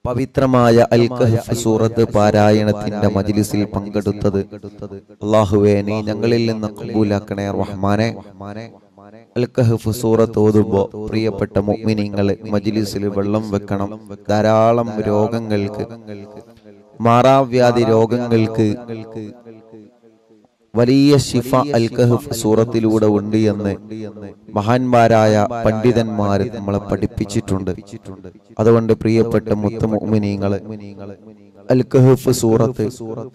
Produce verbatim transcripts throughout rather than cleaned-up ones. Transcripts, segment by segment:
പവിത്രമായ അൽ കഹ്ഫ് സൂറത്ത് പാരായണത്തിന്റെ മജ്ലിസിൽ പങ്കെടുത്തത് അല്ലാഹുവേ നീ ഞങ്ങളിൽ നിന്ന് ഖബൂലാക്കണേ റഹ്മാനെ. അൽ കഹ്ഫ് സൂറത്ത് ഓതുമ്പോൾ പ്രിയപ്പെട്ട മുഅ്മിനീങ്ങളെ മജ്ലിസിൽ വെള്ളം വെക്കണം. ധാരാളം രോഗങ്ങൾക്ക്, മാറാവ്യാധി രോഗങ്ങൾക്ക് വലിയ ശിഫ അൽ കഹ്ഫ് സൂറത്തിലൂടെ ഉണ്ട് എന്ന് മഹാന്മാരായ പണ്ഡിതന്മാർ നമ്മളെ പഠിപ്പിച്ചിട്ടുണ്ട്. അതുകൊണ്ട് പ്രിയപ്പെട്ട മുത്ത് മുഅ്മിനീങ്ങളെ അൽ കഹ്ഫ് സൂറത്ത്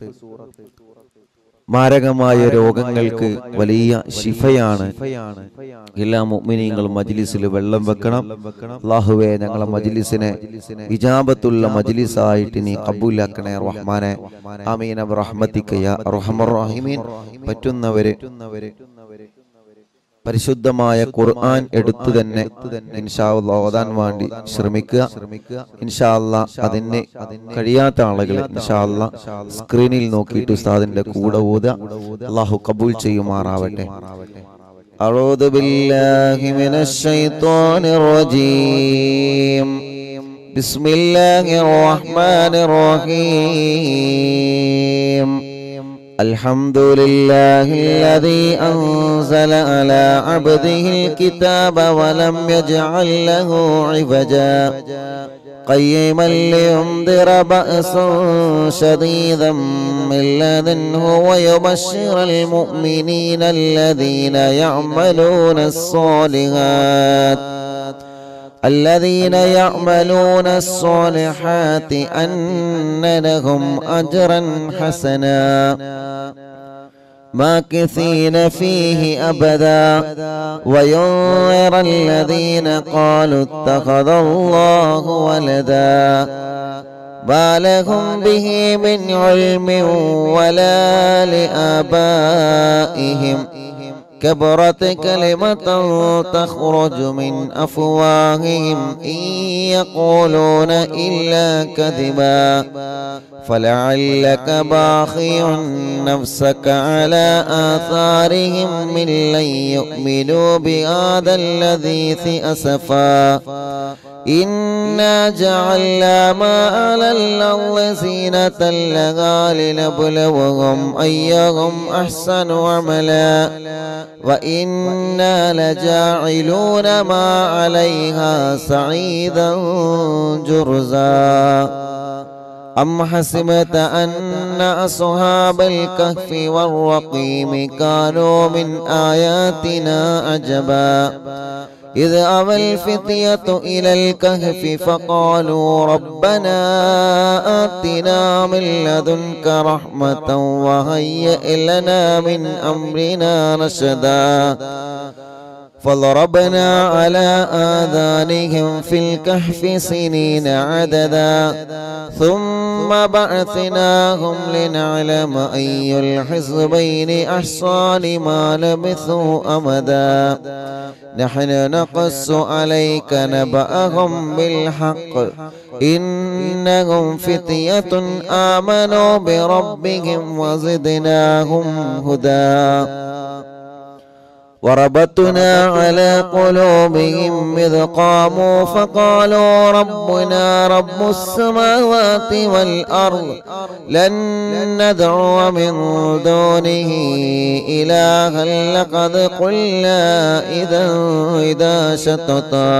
മാരകമായ രോഗങ്ങൾക്ക് വലിയ ശിഫയാണ്. എല്ലാ മുഅ്മിനീങ്ങളും മജ്ലിസിൽ വെള്ളം വെക്കണം. അല്ലാഹുവേ ഞങ്ങളെ മജ്ലിസിനെ ഇജാബത്തുള്ള മജ്ലിസായിട്ട് നീ ഖബൂലാക്കണേ റഹ്മാനെ. ആമീൻ ബിറഹ്മതിക യാ അർഹമർ റഹീമീൻ. പറ്റുന്നവരെ പരിശുദ്ധമായ ഖുർആൻ എടുത്തു തന്നെ ഇൻഷാ അല്ലാഹ് ഓതാൻ വേണ്ടി ശ്രമിക്കുക. ഇൻഷാ അല്ലാഹ് അതിന് കഴിയാത്ത ആളുകൾ ഇൻഷാ അല്ലാഹ് സ്ക്രീനിൽ നോക്കിയിട്ട് ഉസ്താദിന്റെ കൂടെ ഓതുക. അല്ലാഹു ഖബൂൽ ചെയ്യുമാറാവട്ടെ. അഊദു ബില്ലാഹി മിനശ് ശൈത്വാനിർ റജീം. ബിസ്മില്ലാഹിർ റഹ്മാനിർ റഹീം. الحمد لله الذي أنزل على عبده الكتاب ولم يجعل له عوجا قيما لينذر بأسا شديدا من لدنه ويبشر المؤمنين الذين يعملون الصالحات الذين يعملون الصالحات أن لهم أجرا حسنا ماكثين فيه أبدا وينذر الذين قالوا اتخذ الله ولدا ما لهم به من علم ولا لآبائهم كبرت كلمة تخرج من أفواههم إن يقولون إلا كذبا فلعلك باخع نفسك على آثارهم من لن يؤمنوا بهذا الحديث أسفا إنا جعلنا ما على الأرض زينة لها لنبلوهم أيهم أحسن عملا وإنا لجاعلون ما عليها صعيدا جرزا أم حسبت أن أصحاب الكهف والرقيم كانوا من آياتنا عجبا إذ أوى الفتية إلى الكهف فقالوا ربنا آتنا من لدنك رحمة وهيئ لنا من أمرنا رشدا فضربنا على آذانهم في الكهف سنين عددا ثم بعثناهم لنعلم أي الحزبين أحصى لما لبثوا أمدا نحن نقص عليك نبأهم بالحق إنهم فتية آمنوا بربهم وزدناهم هدى وربطنا على قلوبهم إذ قاموا فقالوا ربنا رب السماوات والأرض لن ندعو من دونه إلها لقد قلنا إذا إذا شططا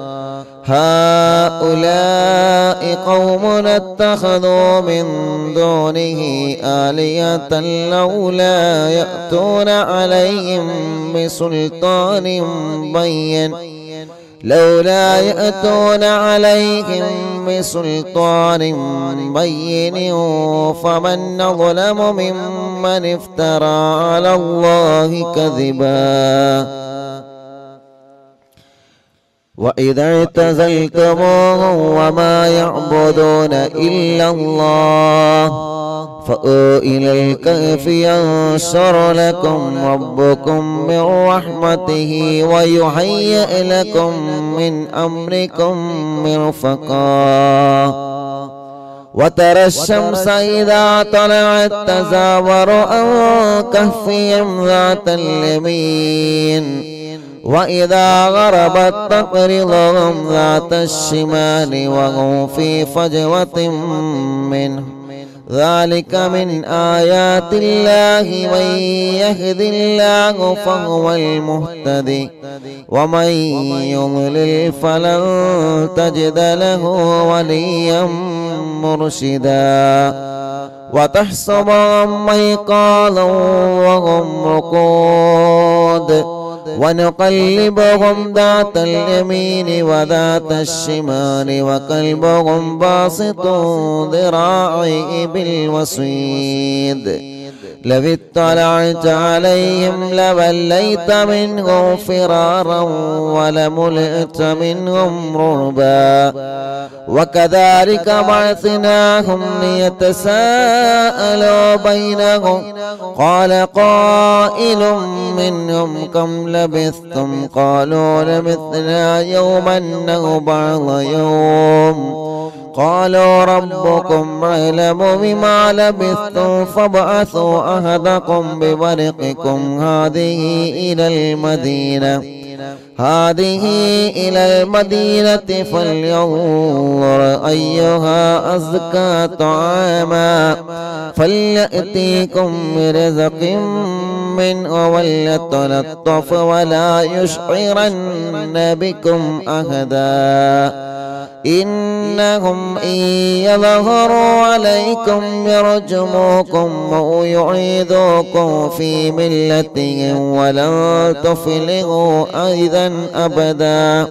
هؤلاء قومنا اتخذوا من دونه آلهة لولا يأتون عليهم بسلطان بين لولا يأتون عليهم بسلطان بين فمن أظلم ممن افترى على الله كذبا وإذا اعتزلتموهم وما يعبدون إلا الله فأووا إلى الكهف ينشر لكم ربكم من رحمته ويهيئ لكم من أمركم مرفقا وترى الشمس إذا طلعت تزاور عن كهفهم ذات اليمين وإذا غربت تقرضهم ذات الشمال وهم في فجوة منه ذلك من آيات الله من يهد الله فهو المهتدي ومن يضلل فلن تجد له وليا مرشدا وتحسبهم أيقاظا وهم رقود ونقلبهم ذات اليمين وذات الشمال وكلبهم باسط ذراعيه بالوصيد لو اطلعت عليهم لوليت منهم فرارا ولملئت منهم رعبا وكذلك بعثناهم ليتساءلوا بينهم قال قائل منهم كم لبثتم قالوا لبثنا يوما أو بعض يوم قالوا ربكم أعلم بما لبثتم فابعثوا أحدكم بورقكم هذه إلى المدينة هذه إلى المدينة فلينظر أيها أزكى طعاما فليأتيكم برزق منه وليتلطف ولا يشعرن بكم أحدا إنهم إن يظهروا عليكم يرجموكم أو يعيدوكم في ملتهم ولن تفلحوا أيضا أبدا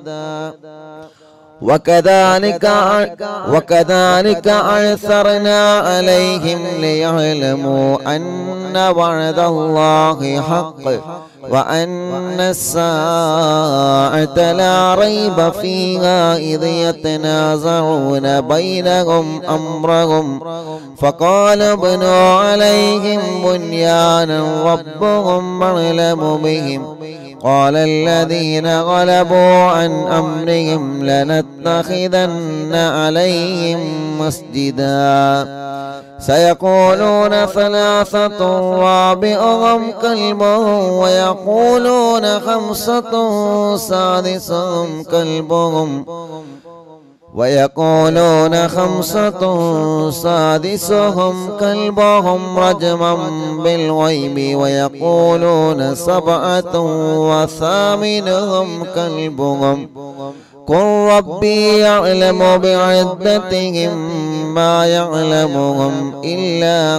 وكذلك وكذلك أعثرنا عليهم ليعلموا أن وعد الله حق وأن الساعة لا ريب فيها إذ يتنازعون بينهم أمرهم فقال ابنوا عليهم بنيانا ربهم أعلم بهم قال الذين غلبوا عن أمرهم لنتخذن عليهم مسجدا سيقولون ثلاثة رابعهم كلبهم ويقولون خمسة سادسهم كلبهم ويقولون خمسة سادسهم كلبهم رجما بالغيب ويقولون سبعة وثامنهم كلبهم قل ربي يعلم بعدتهم ما يعلمهم إلا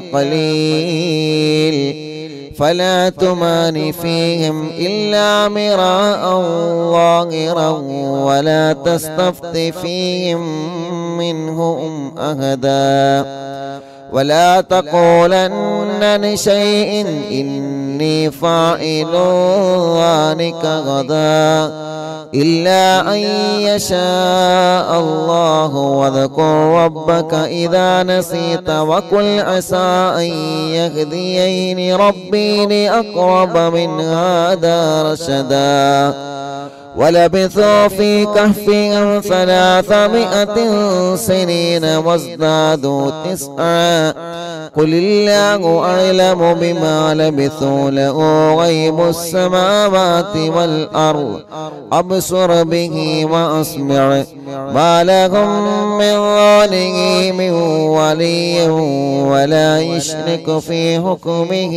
قليل فلا تمار فيهم إلا مراء ظاهرا ولا تستفت فيهم منهم أحدا ولا تقولن لشيء إني فاعل ذلك غدا إلا أن يشاء الله واذكر ربك إذا نسيت وقل عسى أن يهديني ربي لأقرب من هذا رشدا ولبثوا في كهفهم ثلاثمائة سنين وازدادوا تسعا قل الله أعلم بما لبثوا له غيب السماوات والأرض أبصر به وأسمع ما لهم من دونه من ولي ولا يشرك في حكمه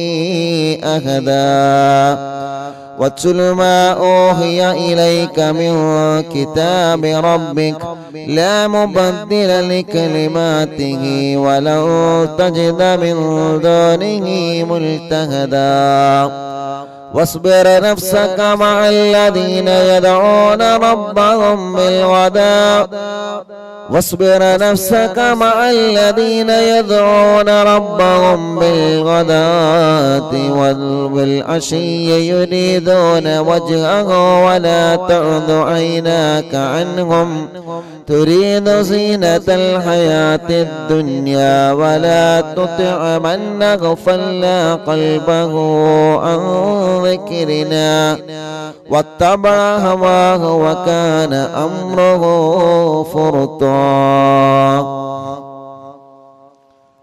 أحدا واتل ما أوحي إليك من كتاب ربك لا مبدل لكلماته ولن تجد من دونه ملتهدا واصبر نفسك مع الذين يدعون ربهم بالغداة واصبر نفسك مع الذين يدعون ربهم بالغداة والعشي يريدون وجهه ولا تعد عيناك عنهم تريد زينة الحياة الدنيا ولا تطع من أغفلنا قلبه عن ذكرنا واتبع هواه وكان أمره فرطا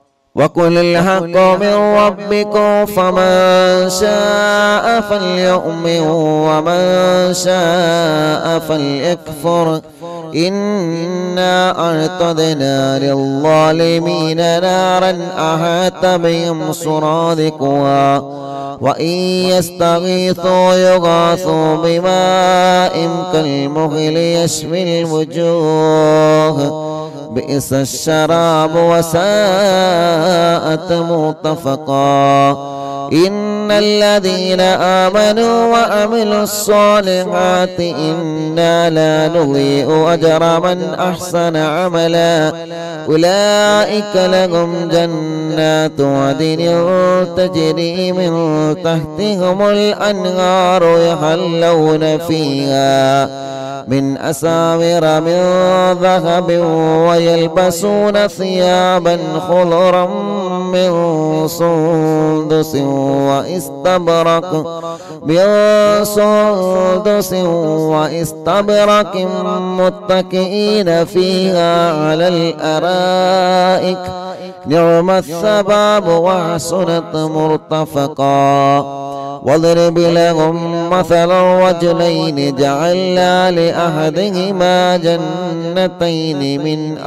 وقل الحق من ربكم فمن شاء فليؤمن ومن شاء فليكفر إنا أعتدنا للظالمين نارا أحاط بهم سرادقها وإن يستغيثوا يغاثوا بماء كالمهل يشوي الوجوه بئس الشراب وساءت مرتفقا إن الذين آمنوا وعملوا الصالحات إنا لا نضيع أجر من أحسن عملا أولئك لهم جنات عدن تجري من تحتهم الأنهار يحلون فيها من أساور من ذهب ويلبسون ثيابا خضرا من سندس واستبرق من سندس واستبرق متكئين فيها على الأرائك نعم الثواب وحسنت مرتفقا واضرب لهم مثل الرجلين جعلنا لأحدهما جنتين من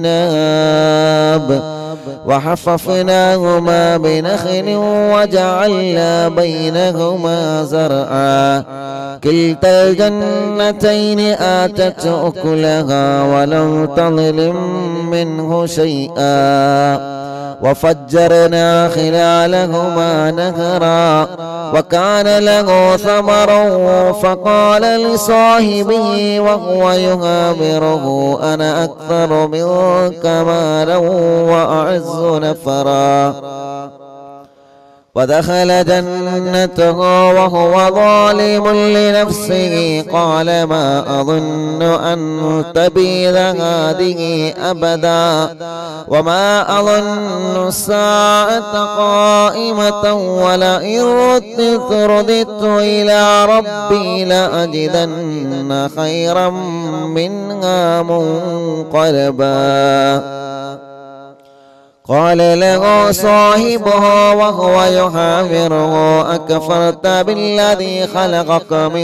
أعناب وحففناهما بنخل وجعلنا بينهما زرعا كلتا الجنتين آتت أكلها ولم تظلم منه شيئا وفجرنا خلالهما نهرا وكان له ثمر فقال لصاحبه وهو يهابره أنا أكثر منك مالا وأعز نفرا ودخل جنته وهو ظالم لنفسه قال ما أظن أن تبيد هذه أبدا وما أظن الساعة قائمة ولئن رددت رددت إلى ربي لأجدن خيرا منها منقلبا قال له صاحبه وهو يحاوره أكفرت بالذي خلقك من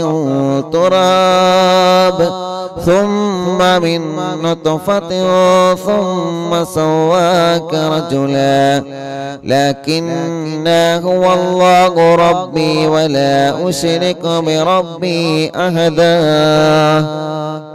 تراب ثم من نطفة ثم سواك رجلا لكن هو الله ربي ولا أشرك بربي أحدا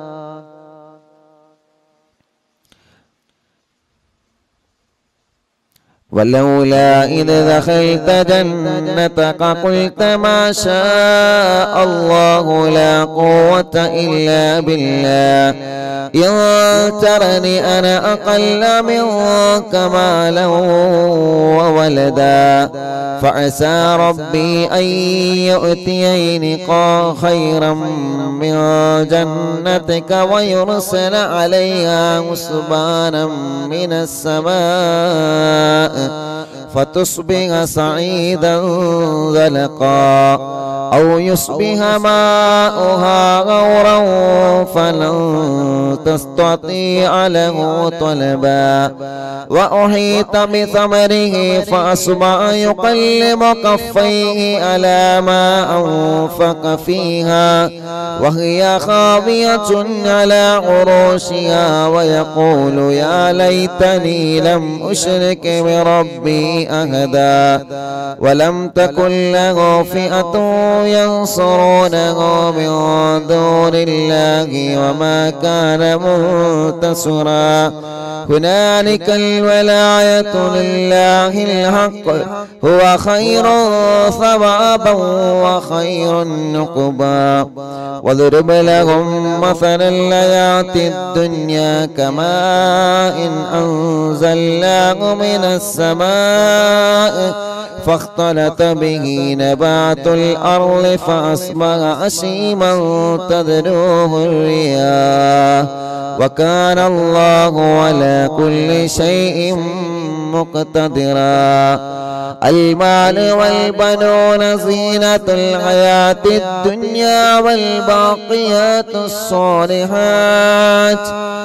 ولولا إذ دخلت جنتك قلت ما شاء الله لا قوة إلا بالله إن ترني أنا أقل منك مالا وولدا فعسى ربي أن يؤتيني خيرا من جنتك ويرسل عليها حسبانا من السماء فتصبح صعيدا زلقا أو يصبح ماؤها غورا فلن تستطيع له طلبا وأحيط بثمره فأصبح يقلب كفيه على ما أنفق فيها وهي خاوية على عروشها ويقول يا ليتني لم أشرك بربي أحدا ولم تكن له فئة ينصرونه من دون الله وما كان منتصرا هنالك الولاية لله الحق هو خير ثوابا وخير نقبا واضرب لهم مثل الحياة الدنيا كماء أنزلناه من السماء فاختلط به نبات الأرض فأصبح هشيما تذروه الرياح وكان الله على كل شيء مقتدرا. المال والبنون زينة الحياة الدنيا والباقيات الصالحات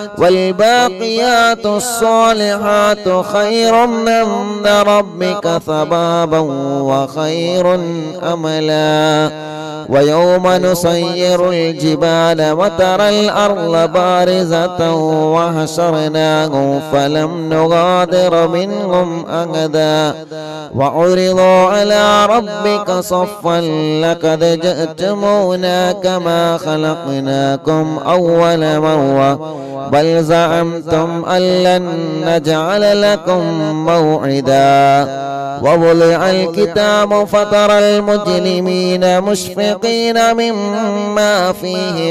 والباقيات الصالحات خير عند ربك ثوابا وخير أملا. ويوم نسير الجبال وترى الأرض بارزة وحشرناهم فلم نغادر منهم أحدا وعرضوا على ربك صفا لقد جئتمونا كما خلقناكم أول مرة بل زعمتم أن لن نجعل لكم موعدا. ووضع الكتاب فترى المجرمين مشفقين مما فيه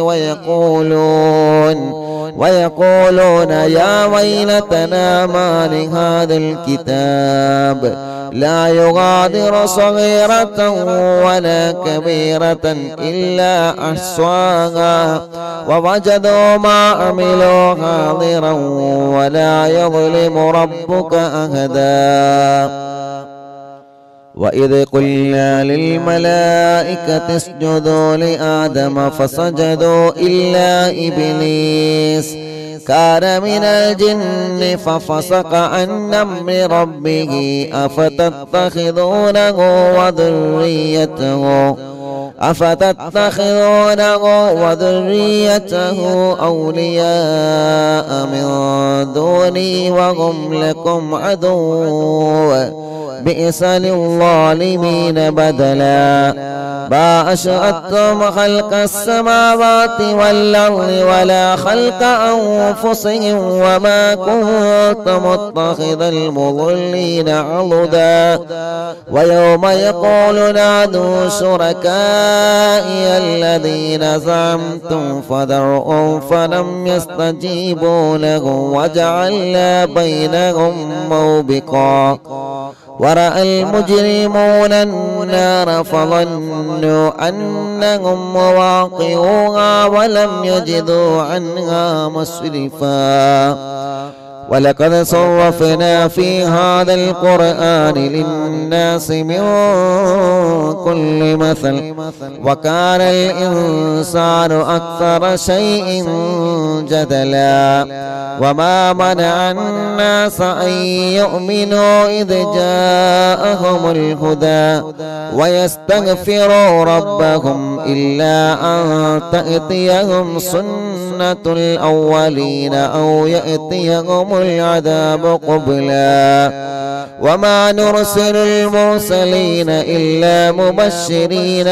ويقولون ويقولون يا ويلتنا ما لهذا الكتاب لا يغادر صغيرة ولا كبيرة إلا أحصاها ووجدوا ما عملوا حاضرا ولا يظلم ربك أحدا. وإذ قلنا للملائكة اسجدوا لآدم فسجدوا إلا إبليس كان من الجن ففسق عن أمر ربه أفتتخذونه وذريته أفتتخذونه وذريته أولياء من دوني وهم لكم عدو بئس للظالمين بدلا. ما أشهدتم خلق السماوات والأرض ولا خلق أنفسهم وما كنت متخذ المضلين عضدا. ويوم يقول نادوا شركائي الذين زعمتم فدعوهم فلم يستجيبوا لهم وجعلنا بينهم موبقا. ورأى المجرمون النار فظنوا أنهم مواقعوها ولم يجدوا عنها مصرفا. ولقد صرفنا في هذا القرآن للناس من كل مثل وكان الإنسان أكثر شيء جدلا. وما منع الناس أن يؤمنوا إذ جاءهم الهدى ويستغفروا ربهم إلا أن تأتيهم سنة الأولين أو يأتيهم العذاب قبلا. وما نرسل المرسلين إلا مبشرين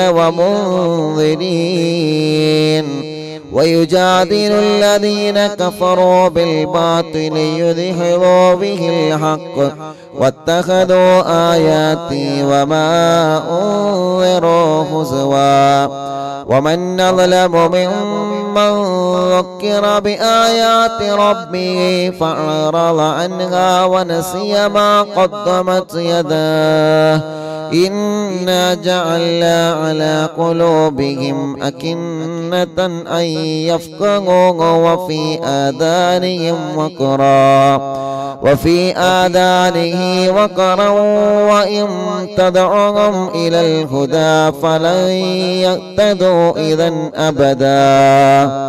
ومنذرين ويجادل الذين كفروا بالباطل يدحضوا به الحق واتخذوا آياتي وما أنذروا هزوا. ومن أظلم ممن ذكر بآيات ربه فأعرض عنها ونسي ما قدمت يداه إنا جعلنا على قلوبهم أكنة أن يفقهوه وفي آذانهم وقرا وفي آذانه وقرا وإن تدعوهم إلى الهدى فلن يهتدوا إذا أبدا.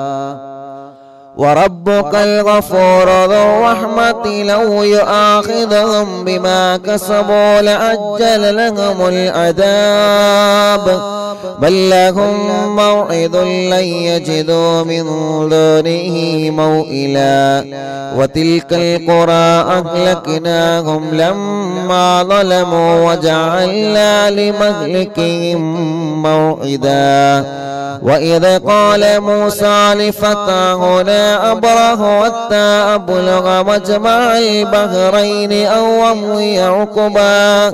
وربك الغفور ذو الرحمة لو يؤاخذهم بما كسبوا لعجل لهم العذاب بل لهم موعد لن يجدوا من دونه موئلا. وتلك القرى أهلكناهم لما ظلموا وجعلنا لمهلكهم موعدا. وإذ قال موسى لفتاه لا أبره حتى أبلغ مجمع البحرين أو أمضي عقبا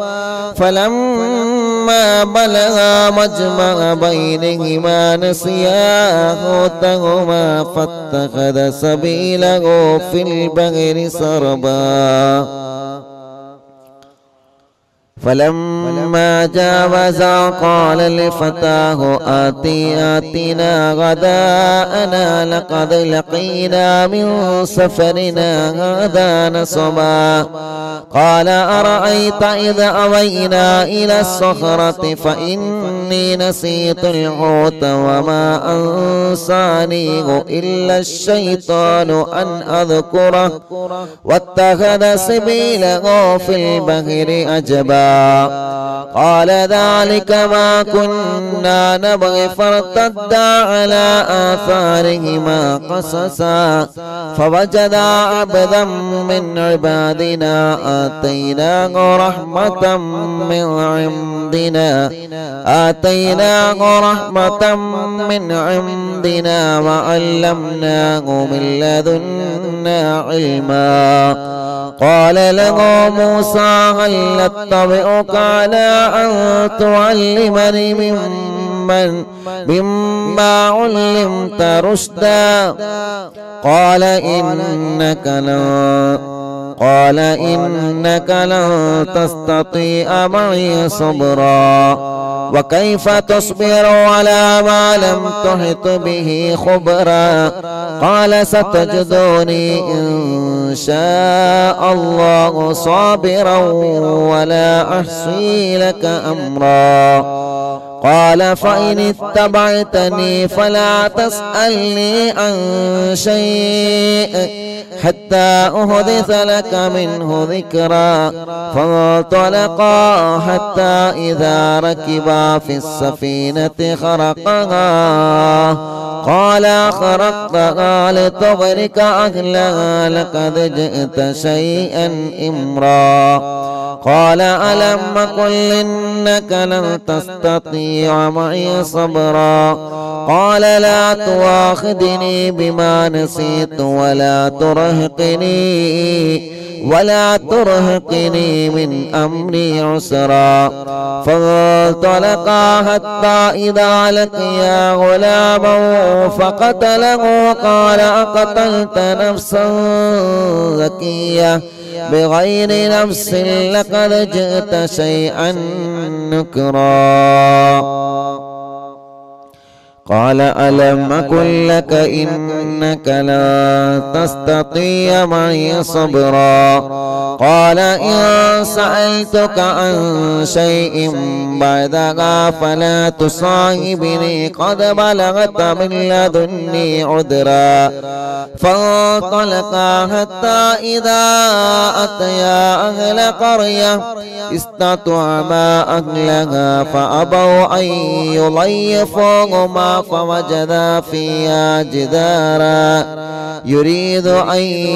فلما بلغا مجمع بينهما نسيا حوتهما فاتخذ سبيله في البحر سربا. فلما جاوزا قال لفتاه آتي آتنا غداءنا لقد لقينا من سفرنا هذا نصبا قال أرأيت إذا أوينا إلى الصخرة فإني نسيت الحوت وما أنسانيه إلا الشيطان أن أذكره واتخذ سبيله في البحر عجبا قال ذلك ما كنا نبغي فارتدا على آثارهما قصصا فوجدا عبدا من عبادنا آتيناه رحمة من عندنا آتيناه رحمة من عندنا وعلمناه من لدنا علما قال له موسى هل أتبعك على أن تعلمني ممن مما علمت رشدا قال إنك لن قال إنك لن تستطيع معي صبرا وكيف تصبر على ما لم تحط به خبرا قال ستجدوني إن شاء الله صابرا ولا أحصي لك أمرا قال فإن اتبعتني فلا تسألني عن شيء حتى أحدث لك منه ذكرا فانطلقا حتى إذا ركبا في السفينة خرقها قال خرقتها لتغرق أهلها لقد جئت شيئا إمرا قال ألم قل إنك لن تستطيع معي صبرا قال لا تواخذني بما نسيت ولا ترهقني ولا ترهقني من أمري عسرا فانطلقا حتى إذا لقيا غلاما فقتله قال أقتلت نفسا زكية بغير نفس لقد جئت شيئا نكرا قال ألم أقل لك إنك لا تستطيع معي صبرا قال إن سألتك عن شيء بعدها فلا تصاحبني قد بلغت من لدني عذرا فانطلقا حتى إذا أتيا أهل قرية استطعما أهلها فأبوا أن يضيفوهما فوجدا فيها جدارا يريد أن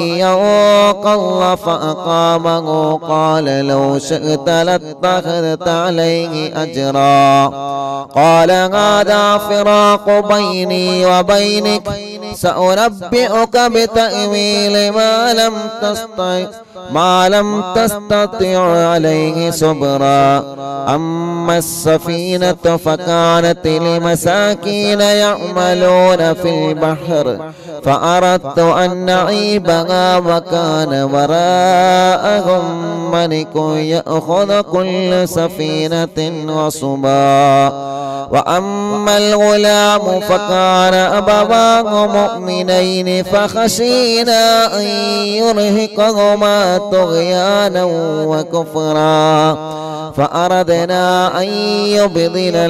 ينقض فأقامه قال لو شئت لاتخذت عليه أجرا قال هذا فراق بيني وبينك سأنبئك بتأويل ما لم تستطع ما لم تستطع عليه صبرا أما السفينة فكانت لمساكين يعملون في البحر فأردت أن نعيبها وكان وراءهم ملك يأخذ كل سفينة غصبا وأما الغلام فكان أبواه مؤمنين فخشينا أن يرهقهما طغيانا وكفرا فأردنا أن يبدل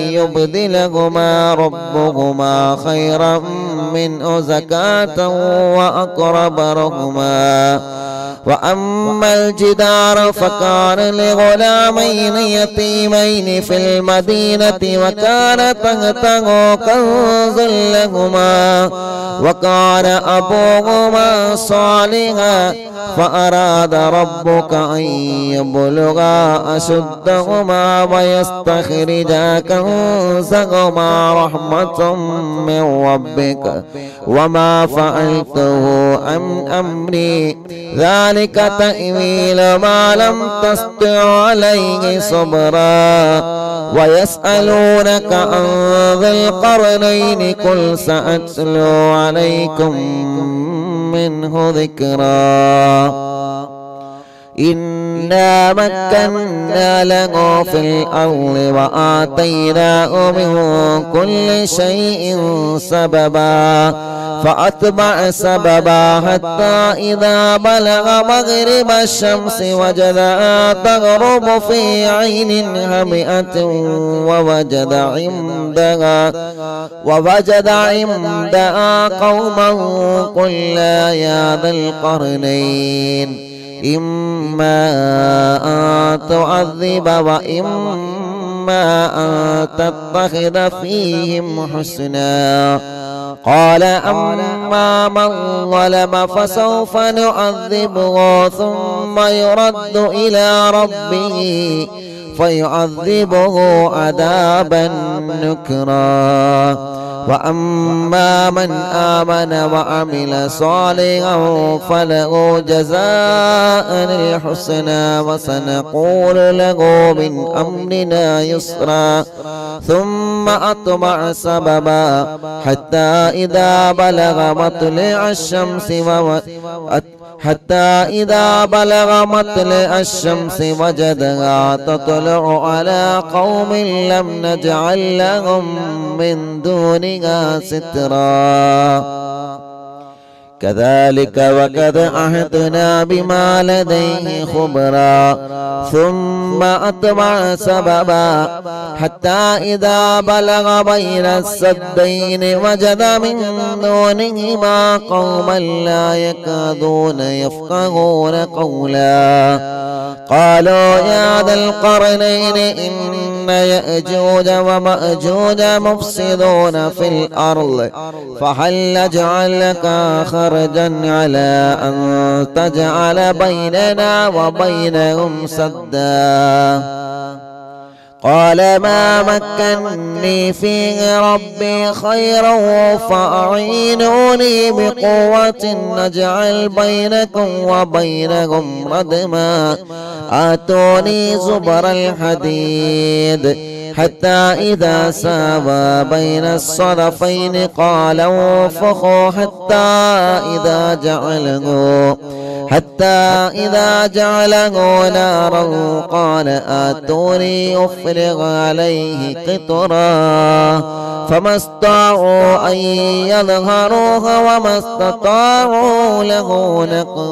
يبدلهما ربهما خيرا منه زكاة وأقرب رحما وأما الجدار فكان لغلامين يتيمين في المدينة وكان تحته كنز لهما وكان أبوهما صالحا فأراد ربك أن يبلغا أشدهما ويستخرجا كنزهما رحمة من ربك وما فعلته عن أمري ذلك تأويل ما لم تستطع عليه صبرا ويسألونك عن ذي القرنين قل سأتلو عليكم منه ذكرا إن إنا مكنا له في الأرض وآتيناه من كل شيء سببا فأتبع سببا حتى إذا بلغ مغرب الشمس وجدها تغرب في عين هامئة ووجد عندها ووجد عندها قوما قلنا يا ذا القرنين إما أن تعذب وإما أن تتخذ فيهم حسنا قال أما من ظلم فسوف نعذبه ثم يرد إلى ربه فيعذبه عذابا نكرا وأما من آمن وعمل صالحا فله جزاء الحسنى وسنقول له من أمرنا يسرا ثم أتبع سببا حتى إذا بلغ مطلع الشمس و حتى إذا بلغ مطلع الشمس وجدها تطلع على قوم لم نجعل لهم من دونها سترا كذلك وقد عهدنا بما لديه خبرا ثم أتبع سببا حتى إذا بلغ بين السدين وجد من دونهما قوما لا يكادون يفقهون قولا قالوا يا ذا القرنين إن يأجوج ومأجوج مفسدون في الأرض فهل نجعل لك خرجا على أن تجعل بيننا وبينهم سدا قال ما مكنني فيه ربي خيرا فأعينوني بقوة نجعل بينكم وبينهم ردما آتوني زبر الحديد حتى إذا ساوى بين الصدفين قال انفخوا حتى إذا جعله حتى إذا جعله نارا قال آتوني أفرغ عليه قطرا فما استطاعوا أن يظهروها وما استطاعوا له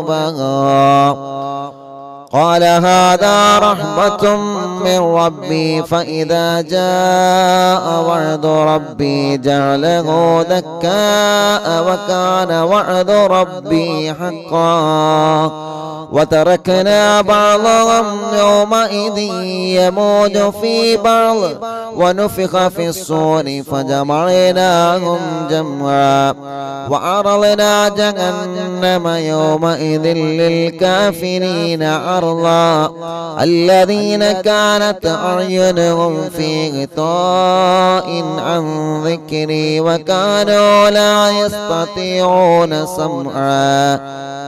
نقبا قال هذا رحمة من ربي فإذا جاء وعد ربي جعله دكاء وكان وعد ربي حقا وتركنا بعضهم يومئذ يموج في بعض ونفخ في الصور فجمعناهم جمعا وعرضنا جهنم يومئذ للكافرين عرضا الذين كانت أعينهم في غطاء عن ذكري وكانوا لا يستطيعون سمعا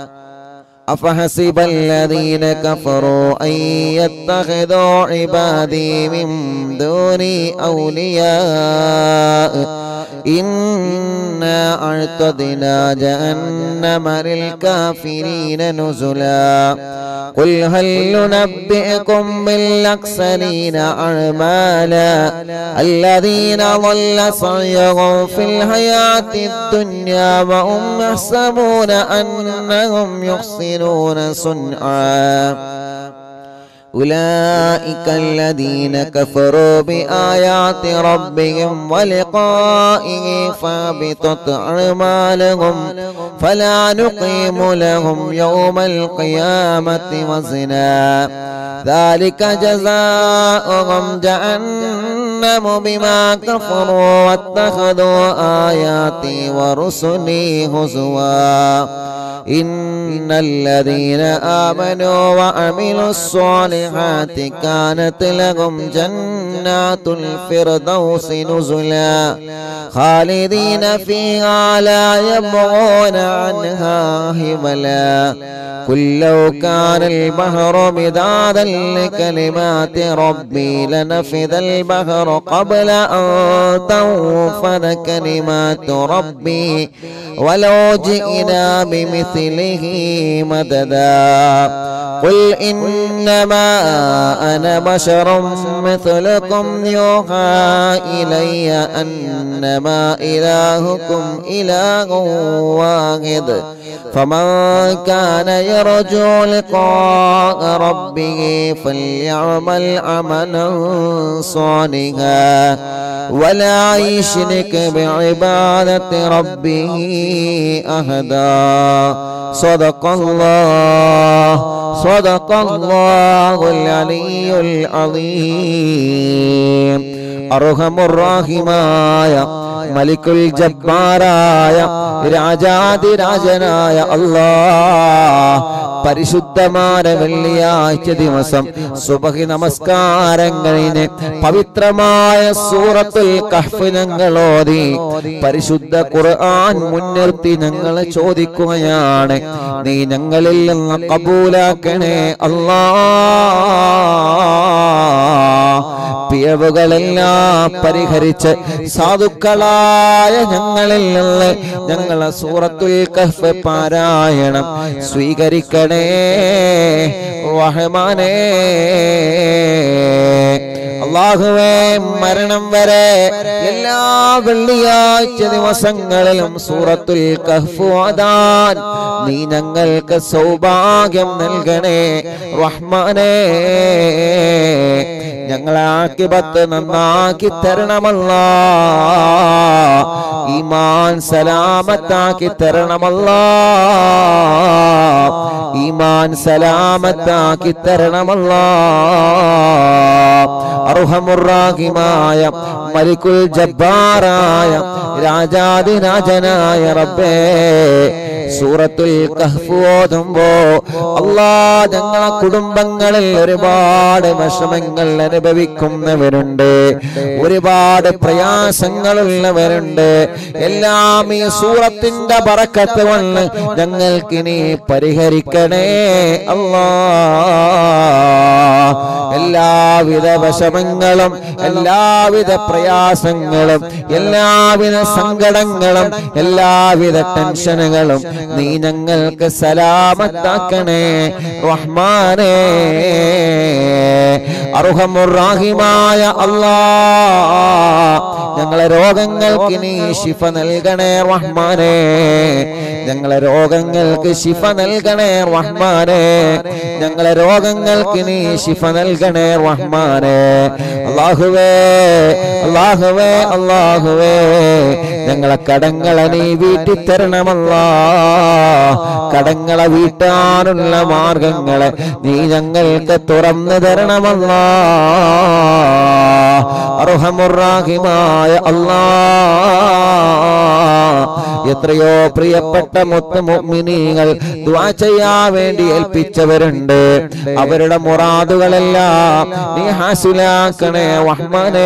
أفحسب الذين كفروا أن يتخذوا عبادي من دوني أولياء إنا أعتدنا جهنم للكافرين نزلا قل هل ننبئكم بالأخسرين أعمالا الذين ضل سعيهم في الحياة الدنيا وهم يحسبون أنهم يحسنون صنعا أولئك الذين كفروا بآيات ربهم ولقائه فابطت أعمالهم فلا نقيم لهم يوم القيامة وزنا ذلك جزاؤهم جهنم بما كفروا واتخذوا آياتي ورسلي هزوا إن الذين آمنوا وعملوا الصالحات كانت لهم جنات الفردوس نزلا خالدين فيها لا يبغون عنها حولا قل لو كان البحر مدادا لكلمات ربي لنفذ البحر قبل أن تنفذ كلمات ربي ولو جئنا بمثله مددا قل إنما أنا بشر مثلكم يوحى إلي أنما إلهكم إله واحد فمن كان يرجو لقاء ربه فليعمل عملا صالحا ولا يشرك بعبادة ربه أحدا صدق الله صدق الله العلي العظيم أرحم الراحمين മലിക്കുൽ ജബ്ബാറായ രാജാതിരാജനായ അല്ലാഹ് പരിശുദ്ധമായ വെള്ളിയാഴ്ച ദിവസം സുബഹി നമസ്കാരങ്ങളിന് പവിത്രമായ സൂറത്തുൽ കഹ്ഫ് ഞങ്ങൾ ഓതി പരിശുദ്ധ ഖുർആൻ മുൻനിർത്തി ഞങ്ങൾ ചോദിക്കുകയാണ് നീ ഞങ്ങളിൽ നിന്ന് കബൂലാക്കണേ അല്ലാഹ് പിഴവുകളെല്ലാം പരിഹരിച്ച് സാധുക്കളായ ഞങ്ങളിൽ നിന്ന് ഞങ്ങളെ സൂറത്തുൽ കഹ്ഫ് പാരായണം സ്വീകരിക്കണേ റഹ്മാനേ അല്ലാഹുവേ മരണം വരെ എല്ലാ വെള്ളിയാഴ്ച ദിവസങ്ങളിലും സൂറത്തുൽ കഹ്ഫ് ഓതാൻ നീ ഞങ്ങൾക്ക് സൗഭാഗ്യം നൽകണേ റഹ്മാനേ ഞങ്ങളെ ആഖിബത്ത് നന്നാക്കി തരണമല്ലാഹ് ഈമാൻ സലാമത്താക്കി തരണമല്ലാഹ് ഈമാൻ സലാമത്താക്കി തരണമല്ലാഹ് അർഹമുർ റഹീമായ മലിക്കുൽ ജബ്ബാറായ രാജാധിരാജനായ റബ്ബേ സൂറത്തുൽ കഹ്ഫ് ഓതുമ്പോ അല്ലാഹ് ഞങ്ങളെ കുടുംബങ്ങളിൽ ഒരുപാട് വിഷമങ്ങൾ അനുഭവിക്കുന്നവരുണ്ട് ഒരുപാട് പ്രയാസങ്ങളുള്ളവരുണ്ട് എല്ലാം ഈ സൂറത്തിന്റെ ബറക്കത്ത് കൊണ്ട് ഞങ്ങൾക്ക് നീ പരിഹരിക്കണേ അല്ലാഹ് എല്ലാവിധ വിഷമങ്ങളും എല്ലാവിധ പ്രയാസങ്ങളും എല്ലാവിധ സങ്കടങ്ങളും എല്ലാവിധ ടെൻഷനുകളും നീ ഞങ്ങൾക്ക് സലാമത്താക്കണേ റഹ്മാനേ അർഹമുർ റഹീമായ അല്ലാഹ് ഞങ്ങളെ രോഗങ്ങൾക്ക് നീ ശിഫ നൽകണേ റഹ്മാനേ ഞങ്ങളെ രോഗങ്ങൾക്ക് ശിഫ നൽകണേ റഹ്മാനേ ഞങ്ങളെ രോഗങ്ങൾക്ക് നീ ശിഫ നൽകണേ റഹ്മാനേ അല്ലാഹുവേ അല്ലാഹുവേ അല്ലാഹുവേ ഞങ്ങളെ കടങ്ങളെ നീ വീട്ടി തരണമല്ലാഹ് കടങ്ങളെ വീട്ടാനുള്ള മാർഗങ്ങളെ നീ ഞങ്ങൾക്ക് തുറന്നു തരണമല്ലാഹ് അർഹമുർ റഹീമായ അല്ലാഹ് എത്രയോ പ്രിയപ്പെട്ട മുത്ത് മുഅ്മിനീങ്ങൾ ദുആ ചെയ്യാൻ വേണ്ടി ഏൽപ്പിച്ചവരുണ്ട് അവരുടെ മുറാദുകളെല്ലാം നീ ഹാസിലാക്കണേ റഹ്മാനേ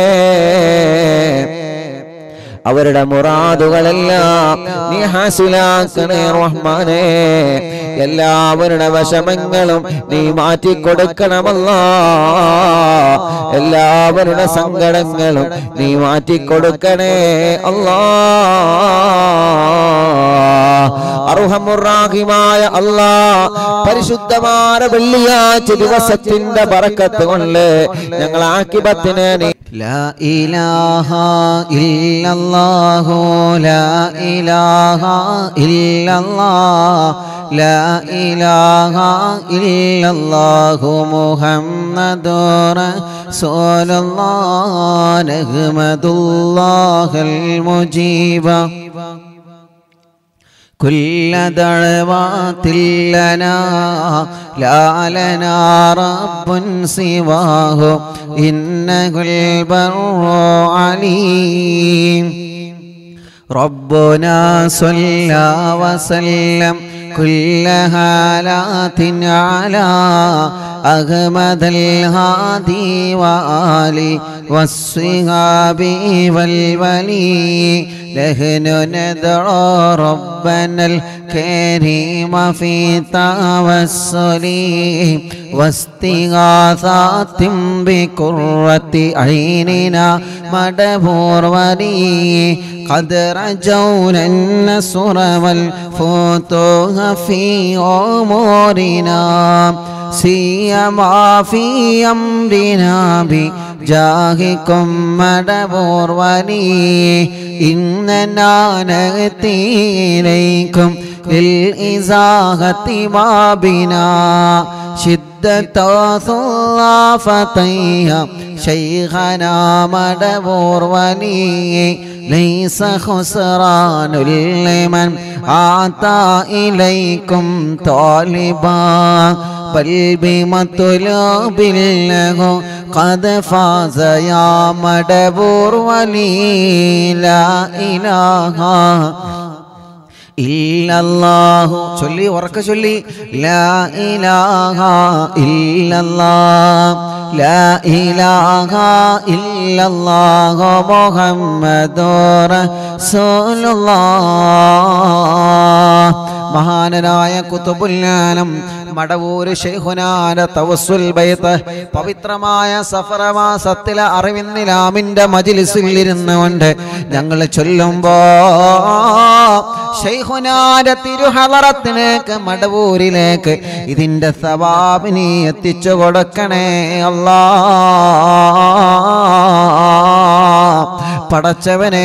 അവരുടെ മുറാദുകളെല്ലാം നീ ഹാസിലാക്കണേ റഹ്മാനേ എല്ലാവരുടെ വിഷമങ്ങളും നീ മാറ്റി കൊടുക്കണമല്ലാഹ് എല്ലാവരുടെ സങ്കടങ്ങളും നീ മാറ്റി കൊടുക്കണേ അല്ലാഹ് അർഹമുർ റഹീമായ അല്ലാഹ് പരിശുദ്ധമായ വെള്ളിയാഴ്ച ദിവസത്തിന്റെ ബറക്കത്ത് കൊണ്ട് ഞങ്ങൾ ആഖിബത്തിനെ നീ لا إله إلا الله لا إله إلا الله لا إله إلا الله محمد رسول الله نحمد الله المجيب كل دعوات لنا لا لنا رب سواه إنه البر عليم ربنا صلى وسلم كل حالات على أحمد الهادي وآله والصحاب والولي نحن ندعو ربنا الكريم في توسل واستغاثات بقرة عيننا مدبور ولي قد رجونا النصر والفتوح في أمورنا سيما في أمرنا بجاهكم مدبور ولي إننا نأتي إليكم للإزاحة ما بنا شدة ثلافتيها شيخنا مدبور ولي ليس خسران لمن أعطى إليكم طالبا بل بمطلوب له قد فاز يا مدبور ولي لا إله ഇല്ലല്ലാഹു ചൊല്ലി ഉറക്ക ചൊല്ലി ലാ ഇലാഹ ഇല്ലല്ലാഹ് ലാ ഇലാഹ ഇല്ലല്ലാഹു മുഹമ്മദുർ റസൂലുള്ളാഹ്. മഹാനായ ഖുതുബുൽ ആലം മടവൂര് ശൈഖുനാന്റെ തവസ്സുൽ ബൈത്ത് പവിത്രമായ സഫർ മാസത്തിലെ അറിവിന്നിലാമിന്റെ മജ്ലിസിൽ ഇരുന്നുകൊണ്ട് ഞങ്ങൾ ചൊല്ലുമ്പോ ശൈഖുനാന്റെ തിരുഹളറത്തിലേക്ക് മടവൂരിലേക്ക് ഇതിന്റെ സവാബിനെ എത്തിച്ചു കൊടുക്കണേ അല്ലാ. പടച്ചവനെ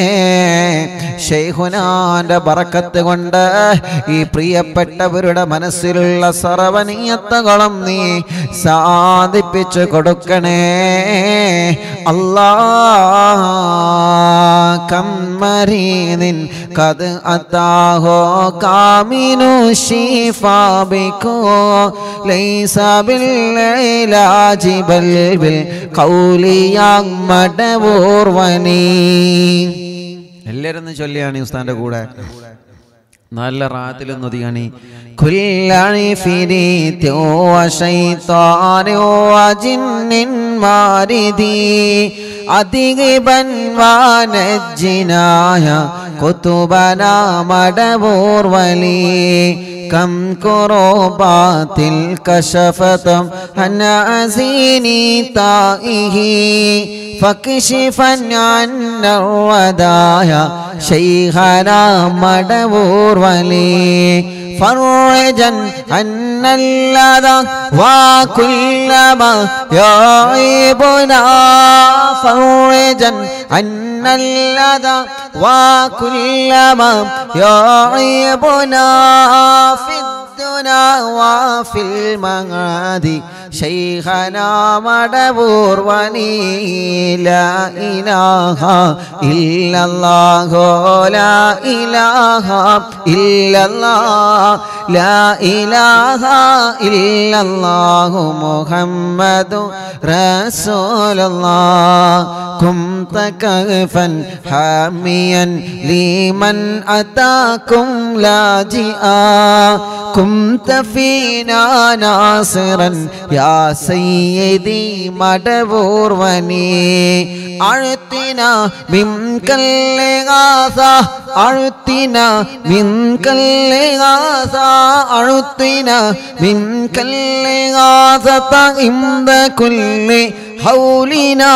ശൈഖുനാന്റെ ബറക്കത്ത് കൊണ്ട് ഈ പ്രിയപ്പെട്ടവരുടെ മനസ്സിലുള്ള സർവനീയത്തുകളും നീ സാധിപ്പിച്ചു കൊടുക്കണേ അല്ലാ. കമ്മരീനിൻ കത് അതാഹോ കാമിനു ശിഫാബികോ ലൈസ ബിൽ ഇലാജി ബൽ ബിൽ ഖൗലിയാ മടവൂർ വനി. എല്ലാവരും ചൊല്ലിയാണ് ഉസ്താന്റെ കൂടെ നല്ല റാത്തിലൊന്നും ഒതുങ്ങാണി. കുല്ലി ഫിരീതി വശൈത്താനി വജിന്നിൻ മാരിദി അദിഗിബൻ വനജ്ജിനായ കുതുബനാ മടവൂർ വലി كم كروبات كشفت عن أزيني طائه فاكشفا عنا الودايا شيخنا مدبور ولي فرجا عنا اللذى وكل ما يعيبنا فرجا عنا اللذى وكل ما يعيبنا في الدنيا وفي المعاد شيخنا مدبور ولي لا إله إلا الله لا إله إلا الله لا إله إلا الله محمد رسول الله كنت كهفا حاميا لمن أتاكم لاجئا كنت فينا ناصرا يا سيدي مدبور وني أعطنا منك الإغاثة أعطنا منك الإغاثة أعطنا منك الإغاثة عند كل حولنا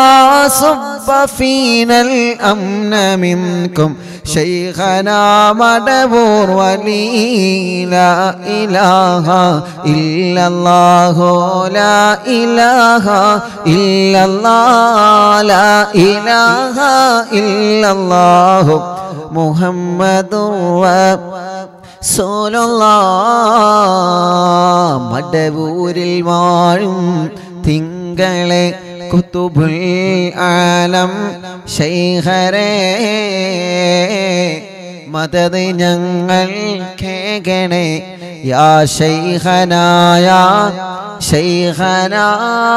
صب فينا الأمن منكم شيخنا مدبور ولي لا إله إلا الله لا إله إلا الله لا إله إلا الله محمد رسول الله. മടവൂരിൽ വാഴും തിങ്കളെ കുതുബുൽ ആലം ശൈഖരേ മദദ് ഞങ്ങൾ കേകണേ യാ ശൈഖനാ യാ ശൈഖനാ.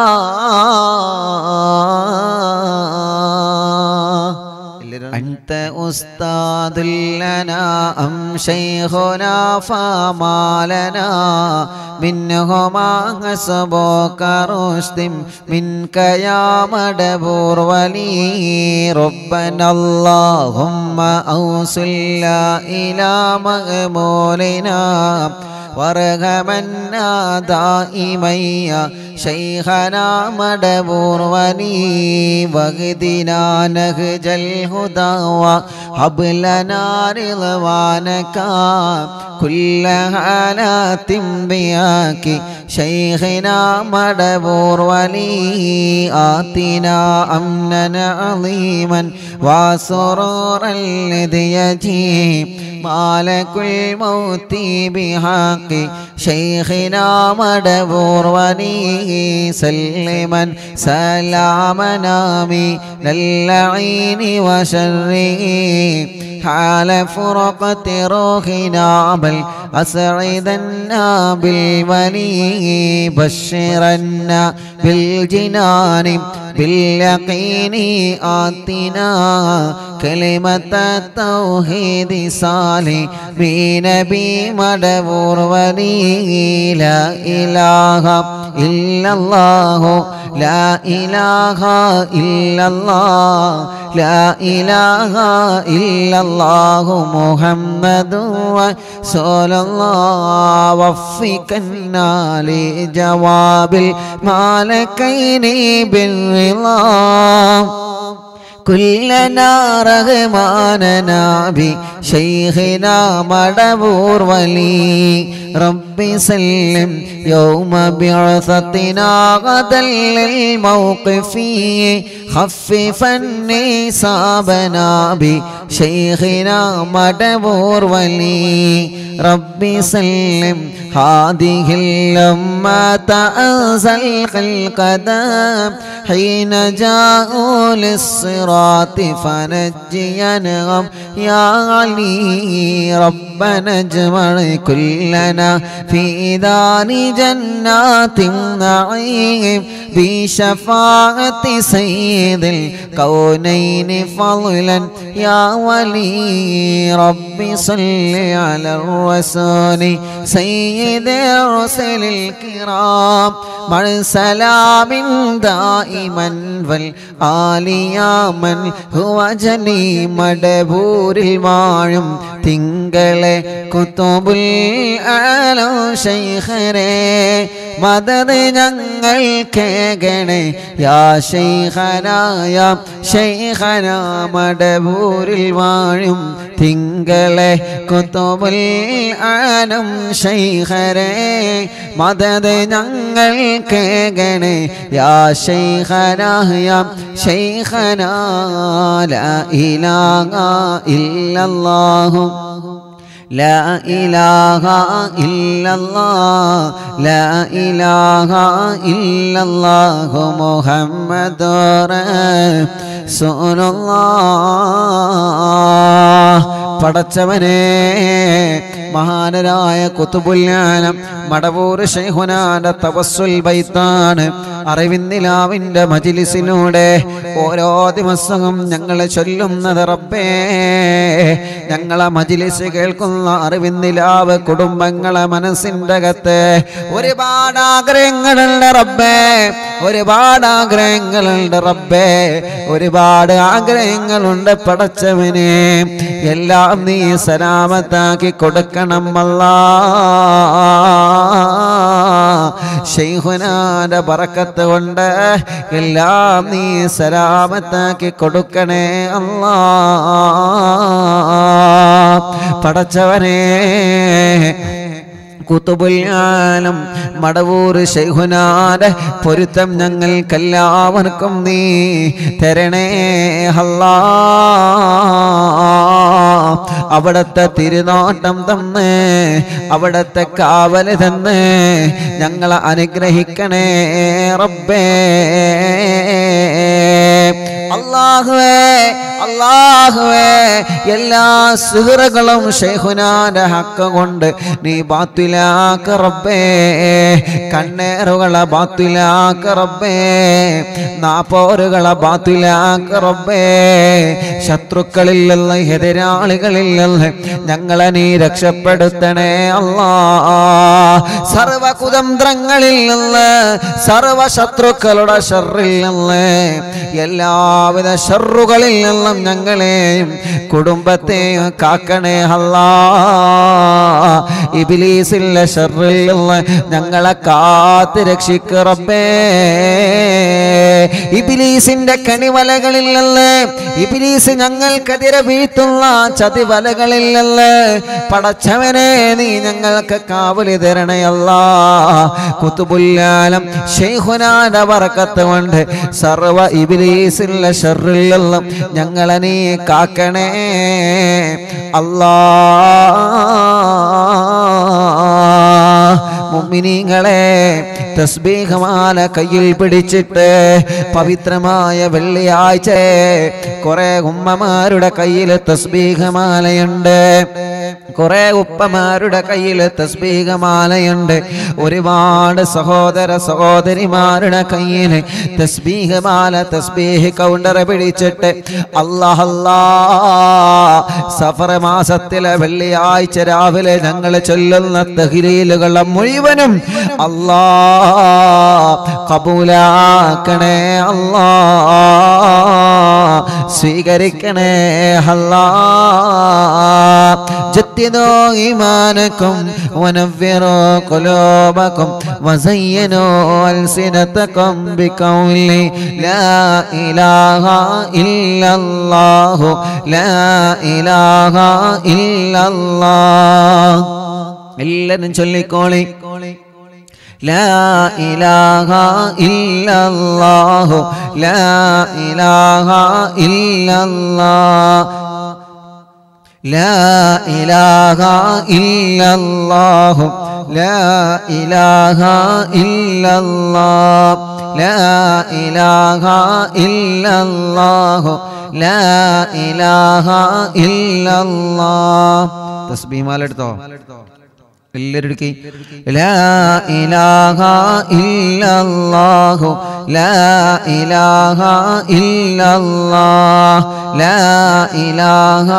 أنت أستاذ لنا أم شيخنا فما لنا منهما حسبك رشد منك يا مدبور ولي ربنا اللهم أوصلنا إلى مغمولنا وارحمنا دائما يا ശൈഖനാ മടവൂർ വലി വഗ്ദിനാ നഹ്ജൽ ഹുദാ വഹബ് ലനാ റിളവാനക കുല്ല ഹാലാത്തിൻ ബിയാകി ശൈഖനാ മടവൂർ വലി ആതിനാ അംനൻ അളീമൻ വസുറൂറൻ ലിദയജി മാലകുൽ മൗതി ബിഹഖി ശൈഖനാ മടവൂർ വലി സല്ലിമൻ സലാമനാമി ലല്ലഈനി വശർരി حال فرقة روحنا بل أسعدنا بالولي بشرنا بالجنان باليقين آتنا كلمة التوحيد صالح بنبي مدبور ولي لا إله إلا الله لا إله إلا الله لا إله إلا الله محمد رسول الله وفقنا لجواب الملكين بالرضا كلنا رغماننا بشيخنا مدبور ولي ربي سلم يوم بعثتنا غدا للموقف خففني صابنا بشيخنا مدبور ولي ربي سلم هذه الأمة أنزل القدم حين جاءوا للصراط فنجينهم يا علي ربنا اجمع كلنا في دار جنات النعيم بشفاعة سيد الكونين فضلا يا ولي ربي صل على الرسول سيد الرسل الكرام مع سلام دائما والآل يا من هو جني مدبور المعلم തിങ്കളെ കുതുബുൽ ആലം ശൈഖരേ മദദ് ഞങ്ങൾ കേകണേ യാ ശൈഖനാ യാ ശൈഖനാ മടബൂരിൽ വാഴും തിങ്കളെ കുതുബുൽ ആലം ശൈഖരേ മദദ് ഞങ്ങൾ കേകണേ യാ ശൈഖനാ യാ ശൈഖനാ ലാ ഇലാഹ ഇല്ലല്ലാഹു لا إله إلا الله لا إله إلا الله محمد رسول الله പടച്ചവനെ മഹാനരായ ഖുതുബുൽ ആലം മടവൂർ ശൈഖുനാന്റെ തവസ്സുൽ ബൈത്താണ് അറിവിന്നിലാവിന്റെ മജ്ലിസിലൂടെ ഓരോ ദിവസവും ഞങ്ങൾ ചൊല്ലുന്നത് റബ്ബേ ഞങ്ങളെ മജ്ലിസ് കേൾക്കുന്ന അറിവിന്നിലാവ് കുടുംബങ്ങളെ മനസ്സിൻ്റെ അകത്ത് ഒരുപാട് ആഗ്രഹങ്ങളുണ്ട് റബ്ബേ ഒരുപാട് ആഗ്രഹങ്ങളുണ്ട് റബ്ബേ ഒരുപാട് ആഗ്രഹങ്ങളുണ്ട് പടച്ചവനെ എല്ലാം നീ സലാമത്താക്കി കൊടുക്കണം അല്ലാ ശൈഖുനാന്റെ ബറക്കത്ത് കൊണ്ട് എല്ലാം നീ സലാമത്താക്കി കൊടുക്കണേ അല്ലാ പടച്ചവനെ ഖുതുബുൽ ആലം മടവൂർ ശൈഖുനാന്റെ പൊരുത്തം ഞങ്ങൾക്കെല്ലാവർക്കും നീ തരണേ അല്ലാ അവിടത്തെ തിരുനോട്ടം തന്ന് അവിടത്തെ കാവല് തന്ന് ഞങ്ങളെ അനുഗ്രഹിക്കണേ റബ്ബേ അല്ലാഹുവേ അല്ലാഹുവേ എല്ലാ സിഹ്റുകളും ശൈഖുനാന്റെ ഹക്ക് കൊണ്ട് നീ ബാത്തിലാക്ക റബ്ബേ കണ്ണേറുകളെ ബാത്തിലാക്ക റബ്ബേ നാപ്പോറുകളെ ബാത്തിലാക്ക റബ്ബേ ശത്രുക്കളിൽ നിന്ന് എതിരാളികളിൽ നിന്ന് ഞങ്ങളെ നീ രക്ഷപ്പെടുത്തണേ അല്ലാ സർവ കുതന്ത്രങ്ങളിൽ നിന്ന് സർവ ശത്രുക്കളുടെ ശർറിൽ നിന്ന് എല്ലാവിധ ശർറുകളിൽ നിന്നും ഞങ്ങളെയും കുടുംബത്തെയും കാക്കണേ അല്ലാ. ഇബ്ലീസിന്റെ ശർറിൽ നിന്ന് ഞങ്ങളെ കാത്ത് രക്ഷിക്ക് റബ്ബേ. ഇബ്ലീസിന്റെ കണിവലകളിൽ നിന്ന്, ഇബ്ലീസ് ഞങ്ങൾക്കെതിരെ വീഴ്ത്തുന്ന ചതിവലകളിൽ നിന്ന് പടച്ചവനെ നീ ഞങ്ങൾക്ക് കാവലി തരണേ അല്ലാ. കുതുബുൽ-ആലം ശൈഖുനാന്റെ ബറക്കത്ത് കൊണ്ട് സർവ ഇബ്ലീസിന്റെ ശർറിൽ നിന്നും ഞങ്ങളെ നീ കാക്കണേ അല്ലാ. മുഅ്മിനീങ്ങളെ, തസ്ബീഹ് മാല കയ്യിൽ പിടിച്ചിട്ട് പവിത്രമായ വെള്ളിയാഴ്ച കുറെ ഉമ്മമാരുടെ കയ്യിൽ തസ്ബീഹ് മാലയുണ്ട്, കുറെ ഉപ്പമാരുടെ കയ്യിൽ തസ്ബീഹ് മാലയുണ്ട്, ഒരുപാട് സഹോദര സഹോദരിമാരുടെ കയ്യിൽ തസ്ബീഹ് മാല തസ്ബീഹ് കൗണ്ടർ പിടിച്ചിട്ട് അല്ലാഹ് അല്ലാഹ് സഫർ മാസത്തിലെ വെള്ളിയാഴ്ച രാവിലെ ഞങ്ങൾ ചൊല്ലുന്ന തഹ്ലീലുകൾ മുഴുവനും അല്ലാഹ് കബൂലാക്കണേ അല്ലാഹ്, സ്വീകരിക്കണേ അല്ലാഹ്. ജദ്ദിദൂ ഈമാനകും വനവ്വിറൂ ഖുലൂബകും വസയ്യിനൂ അൽസിനതകും ബിഖൗലി ലാ ഇലാഹ ഇല്ലല്ലാഹു ലാ ഇലാഹ ഇല്ലല്ലാഹ്. എല്ലാവരും ചൊല്ലിക്കോളി ലാ ഇലാഹ ഇല്ലല്ലാഹു ലാ ഇലാഹ ഇല്ലല്ലാഹ് ലാ ഇലാഹ ഇല്ലല്ലാഹു ലാ ഇലാഹ ഇല്ലല്ലാഹ് ലാ ഇലാഹ ഇല്ലല്ലാഹു ലാ ഇലാഹ ഇല്ലല്ലാഹ്. തസ്ബീഹ് മാല എടുത്തോ എല്ലാവരും എടുക്കി. ലാ ഇലാഹ ഇല്ലല്ലാഹു ലാ ഇലാഹ ഇല്ലല്ലാഹ് ലാ ഇലാഹ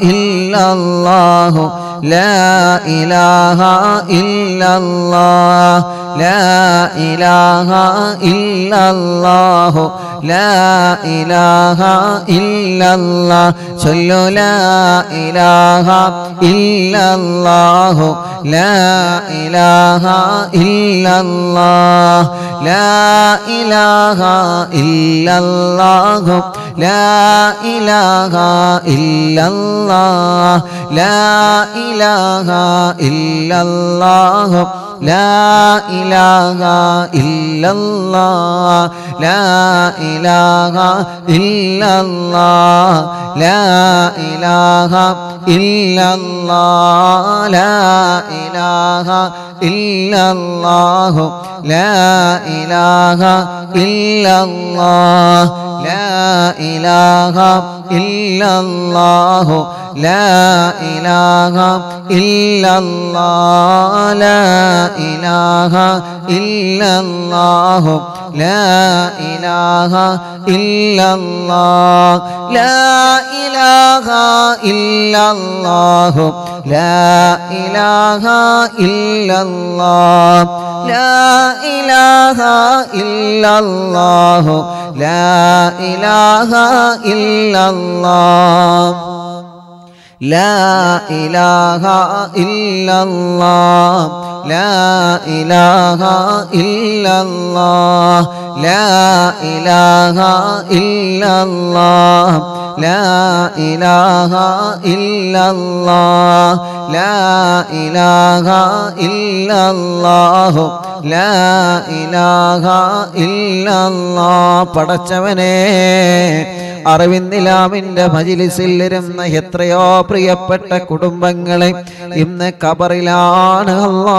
ഇല്ലല്ലാഹു ലാ ഇലാഹ ഇല്ലല്ലാഹ് ലാ ഇലാഹ ഇല്ലല്ലാഹു ലാ ഇലാഹ ഇല്ലല്ലാഹ്. ചൊല്ലു ലാ ഇലാഹ ഇല്ലല്ലാഹു ലാ ഇലാഹ ഇല്ലല്ലാഹ് ലാ ഇലാഹ ഇല്ലല്ലാഹു ലാ ഇലാഹ ഇല്ലല്ലാഹ് ലാ ഇലാഹ ഇല്ലല്ലാഹു ലാ ഇലാഹ ഇല്ലല്ലാഹ് ലാ ഇലാഹ ഇല്ലല്ലാഹ് ലാ ഇലാഹ ഇല്ലല്ലാഹ് ലാ ഇലാഹ ഇല്ലല്ലാഹു ലാ ഇലാഹ ഇല്ലല്ലാഹ് ലാ ഇലാഹ ഇല്ലല്ലാഹു ലാ ഇലാഹ ഇല്ലല്ലാഹ് ലാ ഇലാഹ ഇല്ലല്ലാഹു ലാ ഇലാഹ ഇല്ലല്ലാഹ് ലാ ഇലാഹ ഇല്ലല്ലാഹു ലാ ഇലാഹ ഇല്ലല്ലാഹ് ലാ ഇലാഹ ഇല്ലല്ലാഹു ലാ ഇലാഹ ഇല്ലല്ലാഹ് ലാ ഇലാഹ ഇല്ലല്ലാഹ് ലാ ഇലാഹ ഇല്ലല്ലാഹ് ലാ ഇലാഹ ഇല്ലല്ലാഹ് ലാ ഇലാഹ ഇല്ലല്ലാഹ് ലാ ഇലാഹ ഇല്ലല്ലാഹു ലാ ഇലാഹ ഇല്ലല്ലാഹ്. പടച്ചവനെ, അറിവിന്ദിലാമിന്റെ മജ്‌ലിസിൽ ഇരുന്ന എത്രയോ പ്രിയപ്പെട്ട കുടുംബങ്ങളെ ഇന്ന് ഖബറിലാണ്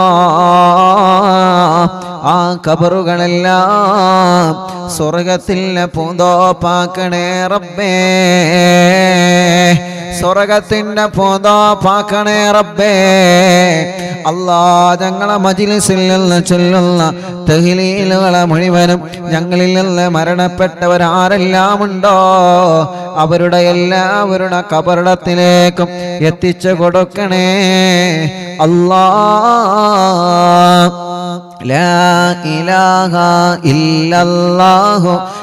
അല്ലാഹ്. ആ ഖബറുകളെല്ലാം സ്വർഗത്തിലെ പൂന്തോപ്പാക്കണേ റബ്ബേ, സ്വർഗത്തിന്റെ പൂന്തോപ്പാക്കണേ റബ്ബേ. അല്ലാഹ്, ഞങ്ങളെ മജ്‌ലിസിൽ നിന്ന് ചൊല്ലുന്ന തഹ്ലീലുകളെ മുഴുവനും ഞങ്ങളിൽ നിന്ന് മരണപ്പെട്ടവരാരെല്ലാം ഉണ്ടോ അവരുടെ എല്ലാവരുടെ ഖബറിടത്തിലേക്കും എത്തിച്ചു കൊടുക്കണേ അല്ലാഹ്. ലാ ഇലാഹ ഇല്ലല്ലാഹു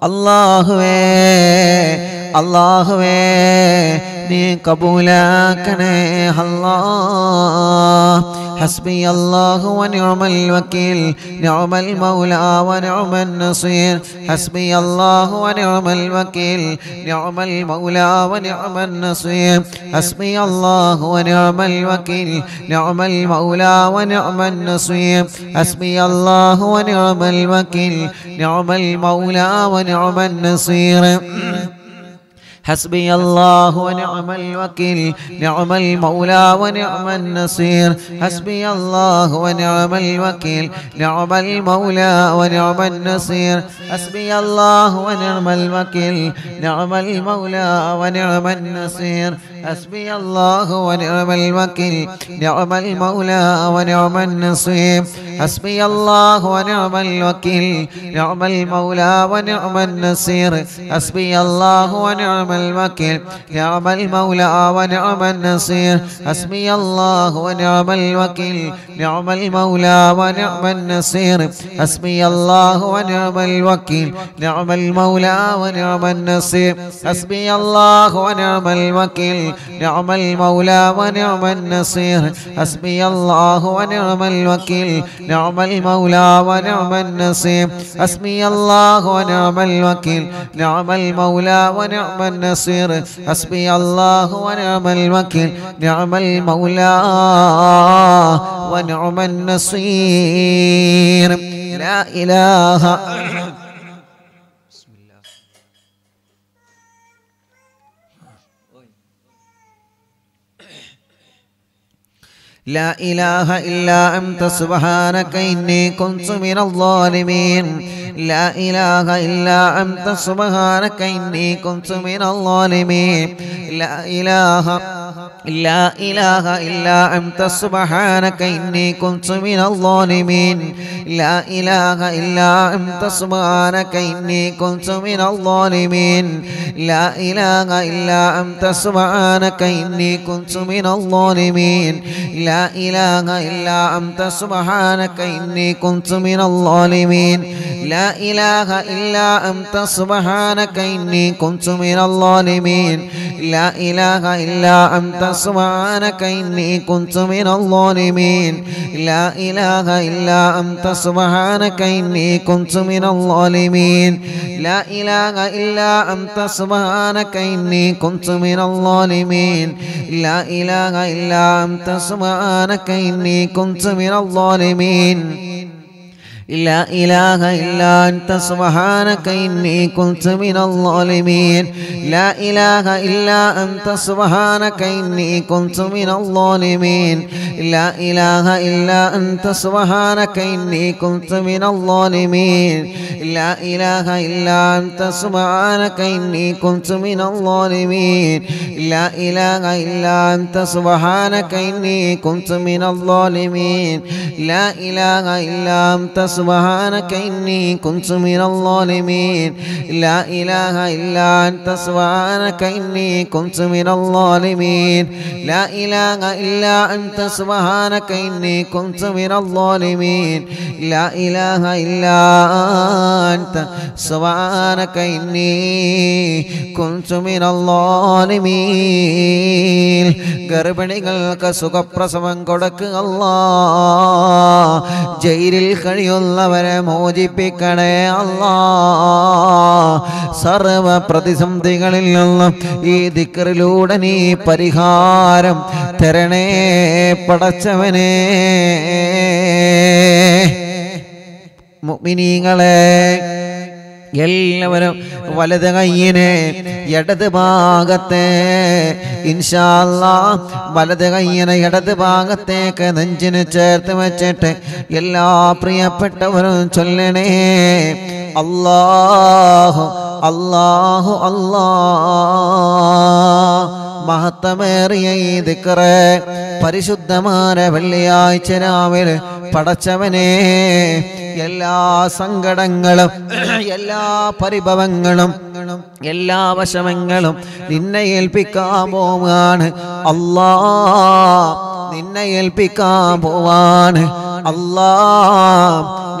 അല്ലാഹുവേ അല്ലാഹുവേ നീ കബൂലാക്കണേ അല്ലാഹ് ഹസ്ബി അല്ലാഹു വനിഅമൽ വകീൽ നിഅമൽ മൗലാ വനിഅമൻ നസീർ ഹസ്ബി അല്ലാഹു വനിഅമൽ വകീൽ നിഅമൽ മൗലാ വനിഅമൻ നസീർ ഹസ്ബി അല്ലാഹു വനിഅമൽ വകീൽ നിഅമൽ മൗലാ വനിഅമൻ നസീർ ഹസ്ബി അല്ലാഹു വനിഅമൽ വകീൽ നിഅമൽ മൗലാ വനിഅമൻ നസീർ حسبي الله ونعم الوكيل نعم المولى ونعم النصير حسبي الله ونعم الوكيل نعم المولى ونعم النصير حسبي الله ونعم الوكيل نعم المولى ونعم النصير حسبي الله ونعم الوكيل نعم المولى ونعم النصير حسبي الله ونعم الوكيل نعم المولى ونعم النصير حسبي الله ونعم الوكيل نعم المولى ونعم النصير حسبي الله ونعم الوكيل نعم المولى ونعم النصير حسبي الله ونعم الوكيل نعم المولى ونعم النصير حسبي الله ونعم الوكيل نعم المولى ونعم النصير حسبي الله ونعم الوكيل نعم المولى ونعم النصير حسبي الله ونعم الوكيل نعم المولى ونعم النصير حسبي الله ونعم الوكيل نعم المولى ونعم النصير لا إله لا إله إلا أنت سبحانك إني كنت من الظالمين لا إله إلا أنت سبحانك إني كنت من الظالمين لا إله لا إله إلا أنت سبحانك إني كنت من الظالمين لا إله إلا أنت سبحانك إني كنت من الظالمين لا إله إلا أنت سبحانك إني كنت من الظالمين لا إله إلا أنت سبحانك إني كنت من الظالمين لا إله إلا أنت سبحانك إني كنت من الظالمين لا إله إلا أنت سبحانك إني كنت من الظالمين لا إله إلا أنت سبحانك إني كنت من الظالمين لا إله إلا أنت سبحانك إني كنت من الظالمين لا إله إلا أنت سبحانك إني كنت من الظالمين لا إله إلا أنت سبحانك إني كنت من الظالمين لا إله إلا أنت سبحانك إني كنت من الظالمين لا إله إلا أنت سبحانك إني كنت من الظالمين لا إله إلا أنت سبحانك إني كنت من الظالمين لا إله إلا أنت سبحانك إني كنت من الظالمين لا إله إلا أنت سبحانك إني كنت من الظالمين لا إله إلا أنت سبحانك إني كنت من الظالمين لا إله إلا أنت سبحانك إني كنت من الظالمين لا إله إلا أنت سبحانك إني كنت من الظالمين ഗർഭിണികൾക്ക് സുഖപ്രസവം കൊടുക്കുക അല്ലാഹ് ജയിലിൽ കഴിയുന്നവരെ മോചിപ്പിക്കണേ അല്ലാഹ് സർവ പ്രതിസന്ധികളിൽ നിന്നും ഈ ദിക്റിലൂടെ നീ പരിഹാരം തരണേ പടച്ചവനേ മുഅ്മിനീങ്ങളെ എല്ലാവരും വലത് കയ്യിനെ ഇടത് ഭാഗത്തെ ഇൻഷാ അല്ലാഹ് വലത് കയ്യിനെ ഇടത് ഭാഗത്തേക്ക് നെഞ്ചിന് ചേർത്ത് വെച്ചിട്ട് എല്ലാ പ്രിയപ്പെട്ടവരും ചൊല്ലണേ അല്ലാഹു അല്ലാഹു അല്ലാഹ് മഹത്തമേറിയ ഈ ദിക്റ് പരിശുദ്ധമായ വെള്ളിയാഴ്ച രാവിലെ പടച്ചവനെ എല്ലാ സങ്കടങ്ങളും എല്ലാ പരിഭവങ്ങളും എല്ലാ വശമങ്ങളും നിന്നെ ഏൽപ്പിക്കാൻ പോവാണ് അല്ലാഹ് നിന്നെ ഏൽപ്പിക്കാൻ പോവാണ് അല്ലാഹ്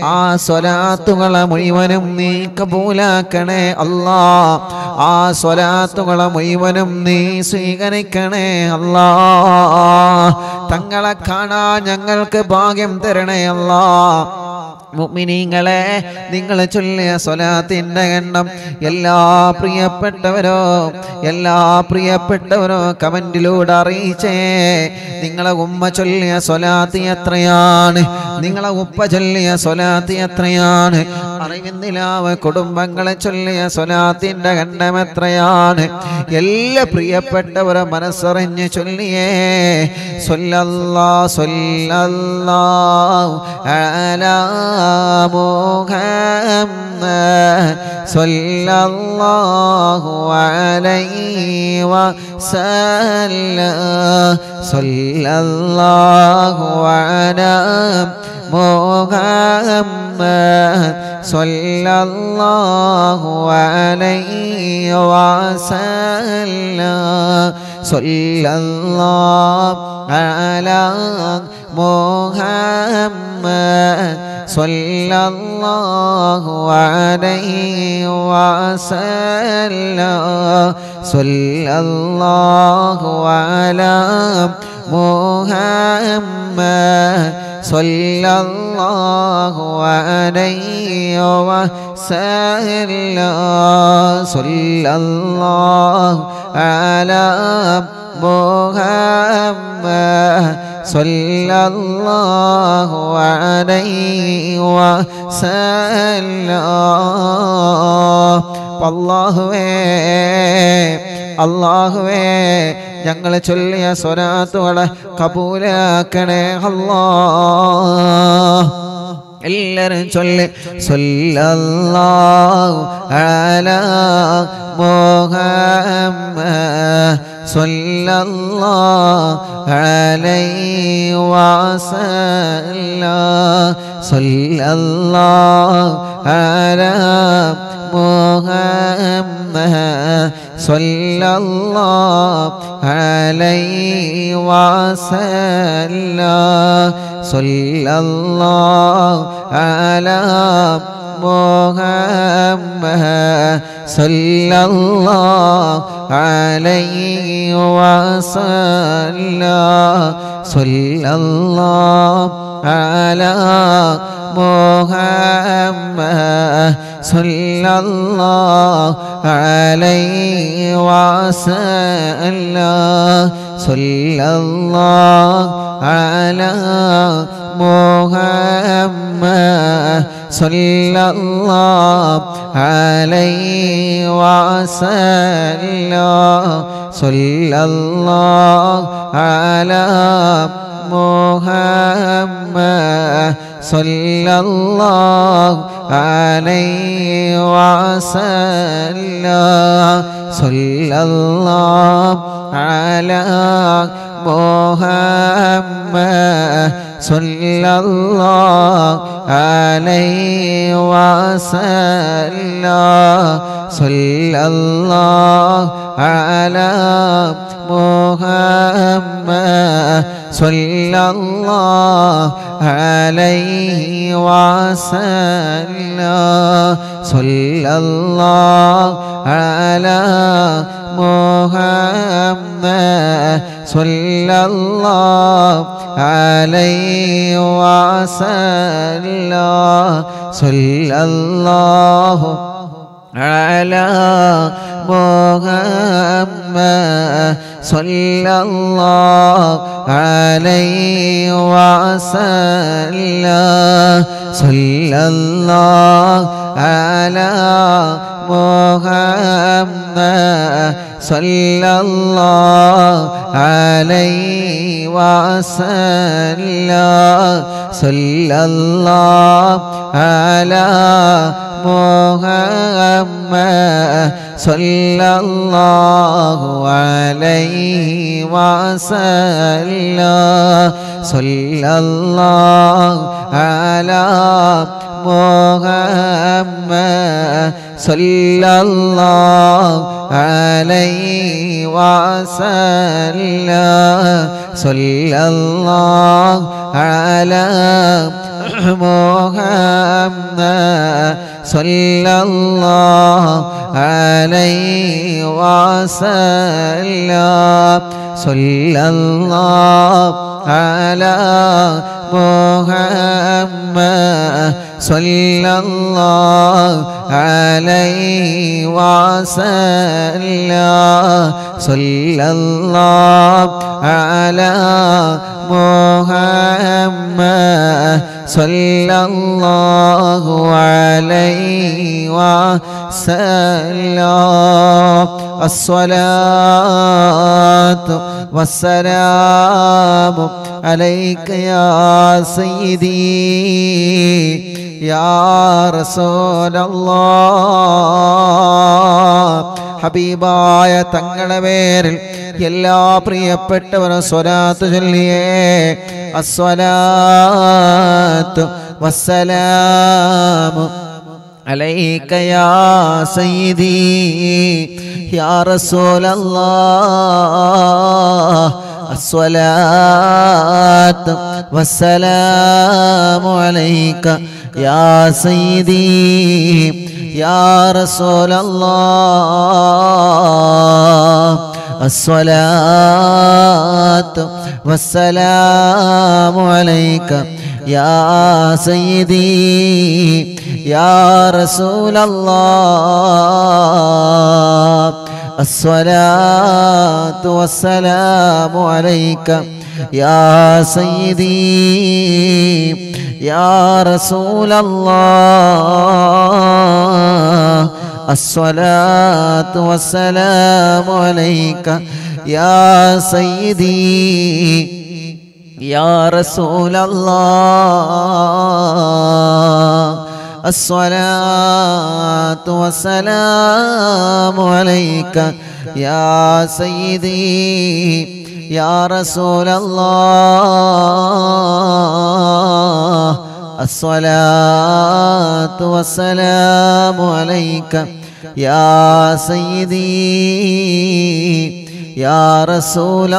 ആ സ്വലാത്തുകളെ മുഴുവനും നീ കബൂലാക്കണേ അല്ലാ. ആ സ്വലാത്തുകളെ മുഴുവനും നീ സ്വീകരിക്കണേ അല്ലാ. തങ്ങളെ കാണാൻ ഞങ്ങൾക്ക് ഭാഗ്യം തരണേ അല്ലാ. മുഅ്മിനീങ്ങളെ, നിങ്ങൾ ചൊല്ലിയ സ്വലാത്തിന്റെ എണ്ണം എല്ലാ പ്രിയപ്പെട്ടവരോ എല്ലാ പ്രിയപ്പെട്ടവരോ കമന്റിലൂടെ അറിയിച്ചേ. നിങ്ങളെ ഉമ്മ ചൊല്ലിയ സ്വലാത്ത് എത്രയാണ്? നിങ്ങളെ ഉപ്പ ചൊല്ലിയ സ്വലാത്ത് എത്രയാണ്? അറിവിന്ദിലാവ് കുടുംബങ്ങളെ ചൊല്ലിയ സ്വലാത്തിന്റെ എണ്ണം എത്രയാണ്? എല്ലാ പ്രിയപ്പെട്ടവരും മനസ്സറിഞ്ഞ് ചൊല്ലിയേ. സ്വല്ലല്ലാഹു സ്വല്ലല്ലാഹു അലാ മുഹമ്മദ് സ്വല്ലല്ലാഹു അലൈഹി വസല്ലം. സ്വല്ലല്ലാഹു അലാ മുഹമ്മദ് സ്വല്ലല്ലാഹു അലൈഹി വസല്ലം. സ്വല്ലല്ലാഹു അലാ മുഹമ്മദ് സ്വല്ലല്ലാഹു അലൈഹി വസല്ലം. സ്വല്ലല്ലാഹു അലാ മുഹമ്മദ് സ്വല്ലല്ലാഹു അലൈഹി വസല്ലം. സ്വല്ലല്ലാഹു അലാ മുഹമ്മദ് സ്വല്ലല്ലാഹു അലൈഹി വസല്ലം. അല്ലാഹുവേ അല്ലാഹുവേ ഞങ്ങൾ ചൊല്ലിയ സ്വലാത്തുകളെ കബൂലാക്കണേ അല്ലാഹ്. എല്ലാവരും ചൊല്ലി സ്വല്ലല്ലാഹു അലാ മുഹമ്മദ് സ്വല്ലല്ലാഹു അലൈഹി വസല്ലം. സ്വല്ലല്ലാഹു അലാ മുഹമ്മദ് സ്വല്ലല്ലാഹു അലൈഹി വസല്ലം. സ്വല്ലല്ലാഹു അലാ മുഹമ്മദ് സ്വല്ലല്ലാഹു അലൈഹി വസല്ലം. സ്വല്ലല്ലാഹു അലാ മുഹമ്മദ് സ്വല്ലല്ലാഹു അലൈഹി വസല്ലം. സ്വല്ലല്ലാഹു അലാ മുഹമ്മദ് സ്വല്ലല്ലാഹു അലൈഹി വസല്ലം. സ്വല്ലല്ലാഹു അലാ മുഹമ്മദ് സ്വല്ലല്ലാഹു അലൈഹി വസല്ലം. സ്വല്ലല്ലാഹു അലാ മുഹമ്മദ് സ്വല്ലല്ലാഹു അലൈഹി വസല്ലം. സ്വല്ലല്ലാഹു അലാ മുഹമ്മദ് സ്വല്ലല്ലാഹു അലൈഹി വസല്ലം. സ്വല്ലല്ലാഹു അലാ മുഹമ്മദ് സ്വല്ലല്ലാഹു അലൈഹി വസല്ലം. സ്വല്ലല്ലാഹു അലാ മുഹമ്മദ് സ്വല്ലല്ലാഹു അലൈഹി വസല്ലം. സ്വല്ലല്ലാഹു അലാ മുഹമ്മദ് സ്വല്ലല്ലാഹു അലൈഹി വസല്ലം. സ്വല്ലല്ലാഹു അലാ മുഹമ്മദ് സ്വല്ലല്ലാഹു അലൈഹി വസല്ലം. സ്വല്ലല്ലാഹു അലാ മുഹമ്മദ് സ്വല്ലല്ലാഹു അലൈഹി വസല്ലം. സ്വല്ലല്ലാഹു അലാ محمد صلى الله عليه وسلم صلى الله على محمد صلى الله عليه وسلم صلى الله على محمد صلى الله عليه وسلم الصلاة والسلام عليك يا سيدي يا رسول الله ഹബീബായ തങ്ങളുടെ പേരിൽ എല്ലാ പ്രിയപ്പെട്ടവരും സ്വലാത്ത് ചൊല്ലിയേ അസ്സലാത്തു വസ്സലാമു അലൈക യാ സയ്യിദി യാ റസൂലല്ലാഹ് അസ്സലാത്തു വസ്സലാമു അലൈക യാ സയ്യിദി യാ റസൂലല്ലാഹ് അസ്സലാത്തു വസ്സലാമു അലൈക യാ സയ്യിദി യാ റസൂലല്ലാഹ് الصلاة والسلام عليك يا سيدي يا رسول الله الصلاة والسلام عليك يا سيدي يا رسول الله الصلاة والسلام عليك يا سيدي يا رسول الله الصلاة والسلام عليك يا سيدي يا رسول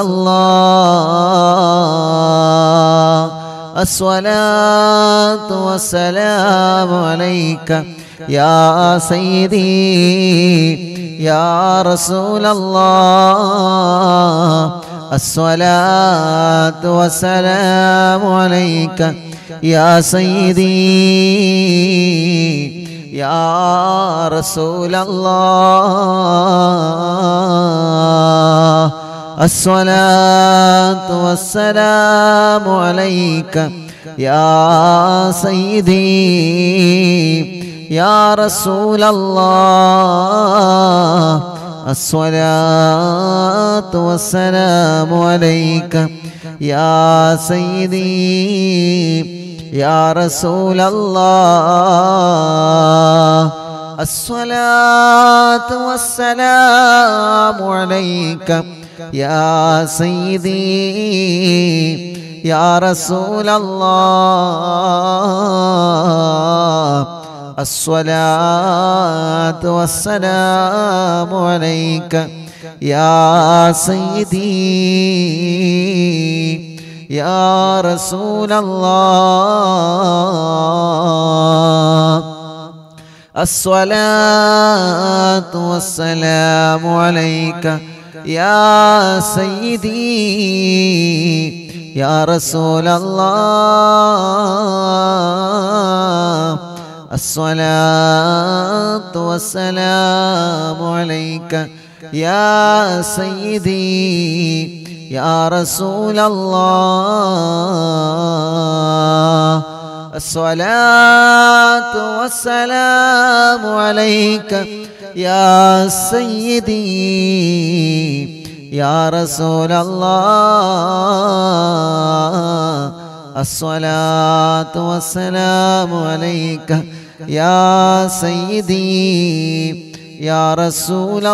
الله الصلاة والسلام عليك يا سيدي يا رسول الله الصلاة والسلام عليك يا سيدي يا رسول الله الصلاة والسلام عليك يا سيدي يا رسول الله الصلاة والسلام عليك يا سيدي يا رسول الله الصلاة والسلام عليك يا سيدي يا رسول الله الصلاة والسلام عليك يا سيدي يا رسول الله الصلاة والسلام عليك يا سيدي يا رسول الله الصلاة والسلام عليك يا سيدي يا رسول الله الصلاة والسلام عليك يا سيدي يا رسول الله الصلاة والسلام عليك يا سيدي يا رسول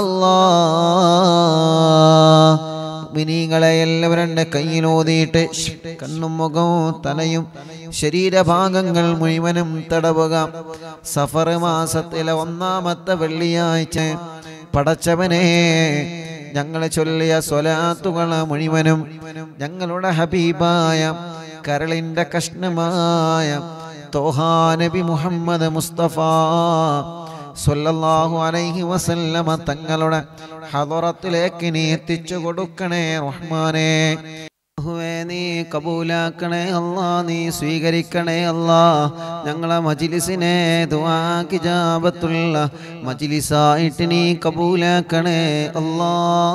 الله മിനിങ്ങളെ എല്ലാവരും കയ്യിലോതിയിട്ട് കണ്ണും മുഖവും തലയും ശരീരഭാഗങ്ങൾ മുഴുവനും തടവുക. സഫർ മാസത്തിലെ ഒന്നാമത്തെ വെള്ളിയാഴ്ച പടച്ചവനെ ഞങ്ങൾ ചൊല്ലിയ സ്വലാത്തുകൾ മുഴുവനും ഞങ്ങളുടെ ഹബീബായ കരളിൻ്റെ കഷ്ണമായ തോഹാ നബി മുഹമ്മദ് മുസ്തഫ സ്വല്ലല്ലാഹു അലൈഹി വസല്ലമ തങ്ങളുടെ ഹദറത്തിലേക്ക് നീ എത്തിച്ചു കൊടുക്കണേ റഹ്മാനേ. നീ കബൂലാക്കണേ അല്ലാ, നീ സ്വീകരിക്കണേ അല്ലാ. ഞങ്ങളെ മജ്ലിസിനെ ദുആക്ക് ഇജാബത്തുള്ള മജ്ലിസായിട്ട് നീ കബൂലാക്കണേ അല്ലാ.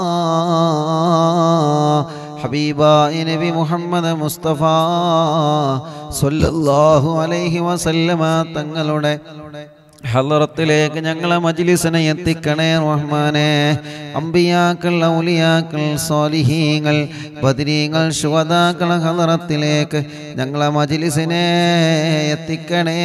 ഹബീബായ നബി മുഹമ്മദ് മുസ്തഫ സ്വല്ലല്ലാഹു അലൈഹി വസല്ലമ തങ്ങളുടെ ഹളറത്തിലേക്ക് ഞങ്ങളെ മജ്ലിസിനെ എത്തിക്കണേ റഹ്മാനേ. അംബിയാക്കൾ, ഔലിയാക്കൾ, സ്വാലിഹീങ്ങൾ, ബദരീങ്ങൾ, ശുഹദാക്കൾ ഹളറത്തിലേക്ക് ഞങ്ങളെ മജ്ലിസിനെ എത്തിക്കണേ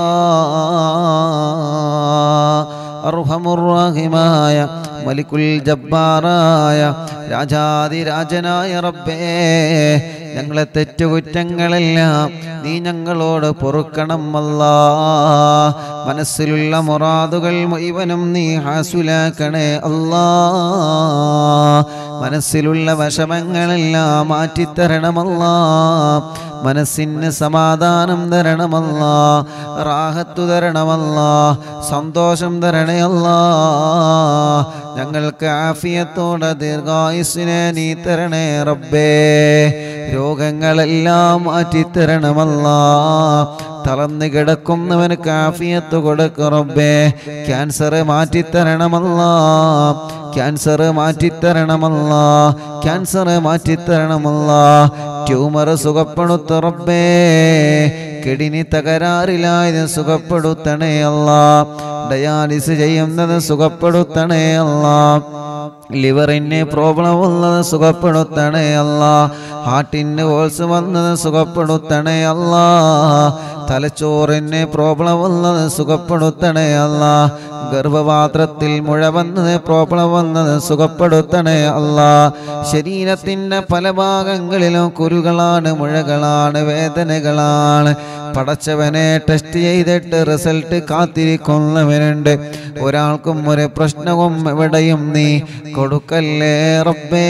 അല്ലാഹ്. അർഹമുർ റഹീമായ മലിക്കുൽ ജബ്ബാറായ രാജാതിരാജനായ റബ്ബേ, ഞങ്ങളെ തെറ്റുകുറ്റങ്ങളെല്ലാം നീ ഞങ്ങളോട് പൊറുക്കണം അല്ലാ. മനസ്സിലുള്ള മുറാദുകൾ മുഴുവനും നീ ഹാസുലാക്കണേ അല്ലാ. മനസ്സിലുള്ള വിഷമങ്ങളെല്ലാം മാറ്റിത്തരണമല്ലാ. മനസ്സിന് സമാധാനം തരണമല്ലാ, റാഹത്തു തരണമല്ലാ, സന്തോഷം തരണേ അല്ലാ. ഞങ്ങൾക്ക് ആഫിയത്തോടെ ദീർഘായുസ്സിനെ നീ തരണേ റബ്ബേ. രോഗങ്ങളെല്ലാം മാറ്റിത്തരണമല്ലാ. തളർന്നു കിടക്കുന്നവന് ആഫിയത്ത് കൊടുക്ക് റബ്ബേ. ക്യാൻസർ മാറ്റിത്തരണമല്ലാ, ക്യാൻസർ മാറ്റിത്തരണമല്ലാ, ക്യാൻസർ മാറ്റിത്തരണമല്ലാ. ട്യൂമർ സുഖപ്പെടുത്ത റബ്ബേ. കിഡ്നി തകരാറിലായത് സുഖപ്പെടുത്തണേ അല്ലാ. ഡയാലിസ് ചെയ്യുന്നത് സുഖപ്പെടുത്തണേ അല്ലാ. ലിവറിന് പ്രോബ്ലം ഉള്ളത് സുഖപ്പെടുത്തണേ അല്ലാ. ഹാർട്ടിന് ഹോൾസ് വന്നത് സുഖപ്പെടുത്തണേ അല്ലാ. തലച്ചോറിന് പ്രോബ്ലം ഉള്ളത് സുഖപ്പെടുത്തണേ അല്ലാ. ഗർഭപാത്രത്തിൽ മുഴ വന്നത് പ്രോബ്ലം വന്നത് സുഖപ്പെടുത്തണേ അല്ലാ. ശരീരത്തിൻ്റെ പല ഭാഗങ്ങളിലും കുരുകളാണ്, മുഴകളാണ്, വേദനകളാണ്. പടച്ചവനെ ടെസ്റ്റ് ചെയ്തിട്ട് റിസൾട്ട് കാത്തിരിക്കുന്നവനുണ്ട്. ഒരാൾക്കും ഒരു പ്രശ്നവും എവിടെയും നീ കൊടുക്കല്ലേ റബ്ബേ.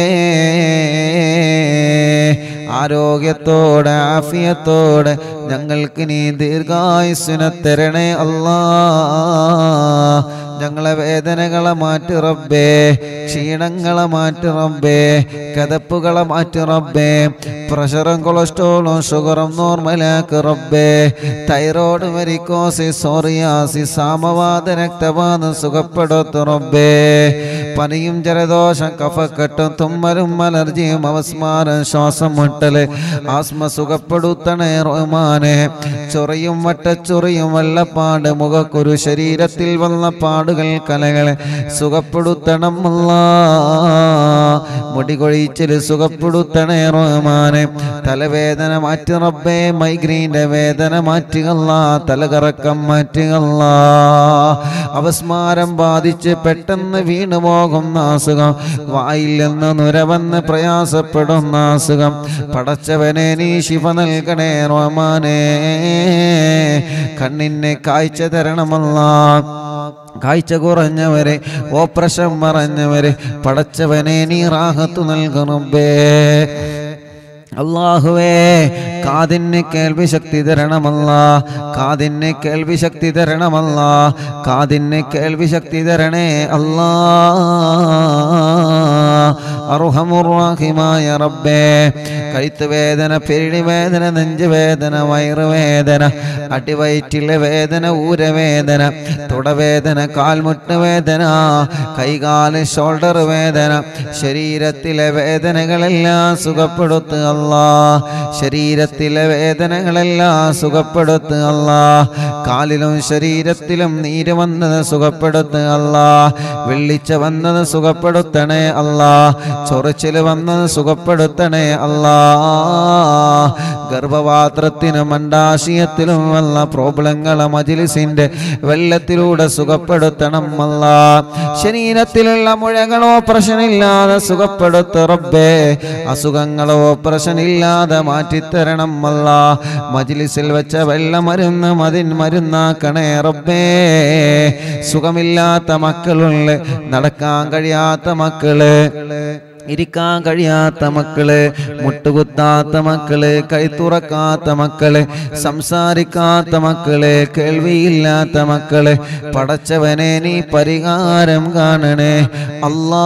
ആരോഗ്യത്തോടെ ആഫിയത്തോടെ ഞങ്ങൾക്ക് നീ ദീർഘായുസ്സിനെ തരണേ അല്ലാ. ഞങ്ങളെ വേദനകളെ മാറ്റി റബ്ബേ, ക്ഷീണങ്ങളെ മാറ്റി റബ്ബേ, കതപ്പുകളെ മാറ്റി റബ്ബേ. പ്രഷറും കൊളസ്ട്രോളും ഷുഗറും നോർമലാക്ക് റബ്ബേ. തൈറോയ്ഡ്, വെരിക്കോസിസ്, സോറിയാസിസ്, സാമവാത, രക്തവാതം സുഖപ്പെടുത്തു റബ്ബേ. പനിയും ജലദോഷം, കഫക്കെട്ടും, തുമ്മലും, അലർജിയും, അവസ്മാരം, ശ്വാസം മുട്ടല്, ആസ്മ സുഖപ്പെടുത്തണേ റഹ്മാനെ. ചൊറിയും വട്ടച്ചൊറിയും വെള്ളപ്പാട്, മുഖക്കുരു, ശരീരത്തിൽ വന്ന പാടുകൾ, കലകൾ സുഖപ്പെടുത്തണം അല്ലാ. മുടികൊഴിച്ചില് സുഖപ്പെടുത്തണേ റഹ്മാനെ. തലവേദന മാറ്റി റബ്ബേ. മൈഗ്രീൻ്റെ വേദന മാറ്റുകല്ലാ. തലകറക്കം മാറ്റുകല്ലാ. അവസ്മാരം ബാധിച്ച് പെട്ടെന്ന് വീണു പോകുന്ന അസുഖം, വായിൽ നിന്ന് നുരവന്ന് പ്രയാസപ്പെടുന്ന അസുഖം, പടച്ചവനെ നീ ശിഫ നൽകണേ റഹ്മാനേ. കണ്ണിന് കാഴ്ച തരണമല്ലാ. കാഴ്ച കുറഞ്ഞവരെ, ഓപ്പറേഷൻ മറഞ്ഞവരെ പടച്ചവനെ നീ റാഹത്തു നൽകണമേ. അല്ലാഹുവേ, കാതിന് കേൾവി ശക്തി തരണമല്ലാ. കാതിന് കേൾവി ശക്തി തരണമല്ലാ. കാതിന് കേൾവി ശക്തി തരണേ അല്ലാ. അർഹമുർ റഹീമായ റബ്ബേ, കഴുത്ത് വേദന, പെരിടി വേദന, നെഞ്ച് വേദന, വയറുവേദന, അടിവയറ്റിലെ വേദന, ഊരവേദന, തുടവേദന, കാൽമുട്ട് വേദന, കൈകാല് ഷോൾഡർ വേദന, ശരീരത്തിലെ വേദനകളെല്ലാം സുഖപ്പെടുത്തുക അല്ലാ. ശരീരത്തിലെ വേദനകളെല്ലാം സുഖപ്പെടുത്തുക അല്ലാ. കാലിലും ശരീരത്തിലും നീര് വന്നത് സുഖപ്പെടുത്തുക അല്ലാ. വെള്ളിച്ച വന്നത് സുഖപ്പെടുത്തണേ അല്ലാ. ചൊറിച്ചിൽ വന്നത് സുഖപ്പെടുത്തണേ അല്ലാ. ഗർഭപാത്രത്തിനും അണ്ഡാശയത്തിലും വന്ന പ്രോബ്ലങ്ങളെ മജ്ലിസിന്റെ വെള്ളത്തിലൂടെ സുഖപ്പെടുത്തണം അല്ലാ. ശരീരത്തിലുള്ള മുഴകളോ പ്രശ്നമില്ലാതെ സുഖപ്പെടുത്ത റബ്ബേ. അസുഖങ്ങളോ പ്രശ്നമില്ലാതെ മാറ്റിത്തരണം അല്ലാ. മജ്ലിസിൽ വെച്ച വെള്ളമരുന്ന് മതിൻ മരുന്നാക്കണേ റബ്ബേ. സുഖമില്ലാത്ത മക്കളുള്ള, നടക്കാൻ കഴിയാത്ത മക്കള്, ഇരിക്കാൻ കഴിയാത്ത മക്കള്, മുട്ടുകുത്താത്ത മക്കള്, കൈത്തുറക്കാത്ത മക്കള്, സംസാരിക്കാത്ത മക്കള്, കേൾവിയില്ലാത്ത മക്കള്, പടച്ചവനെ നീ പരിഹാരം കാണണേ അല്ലാ.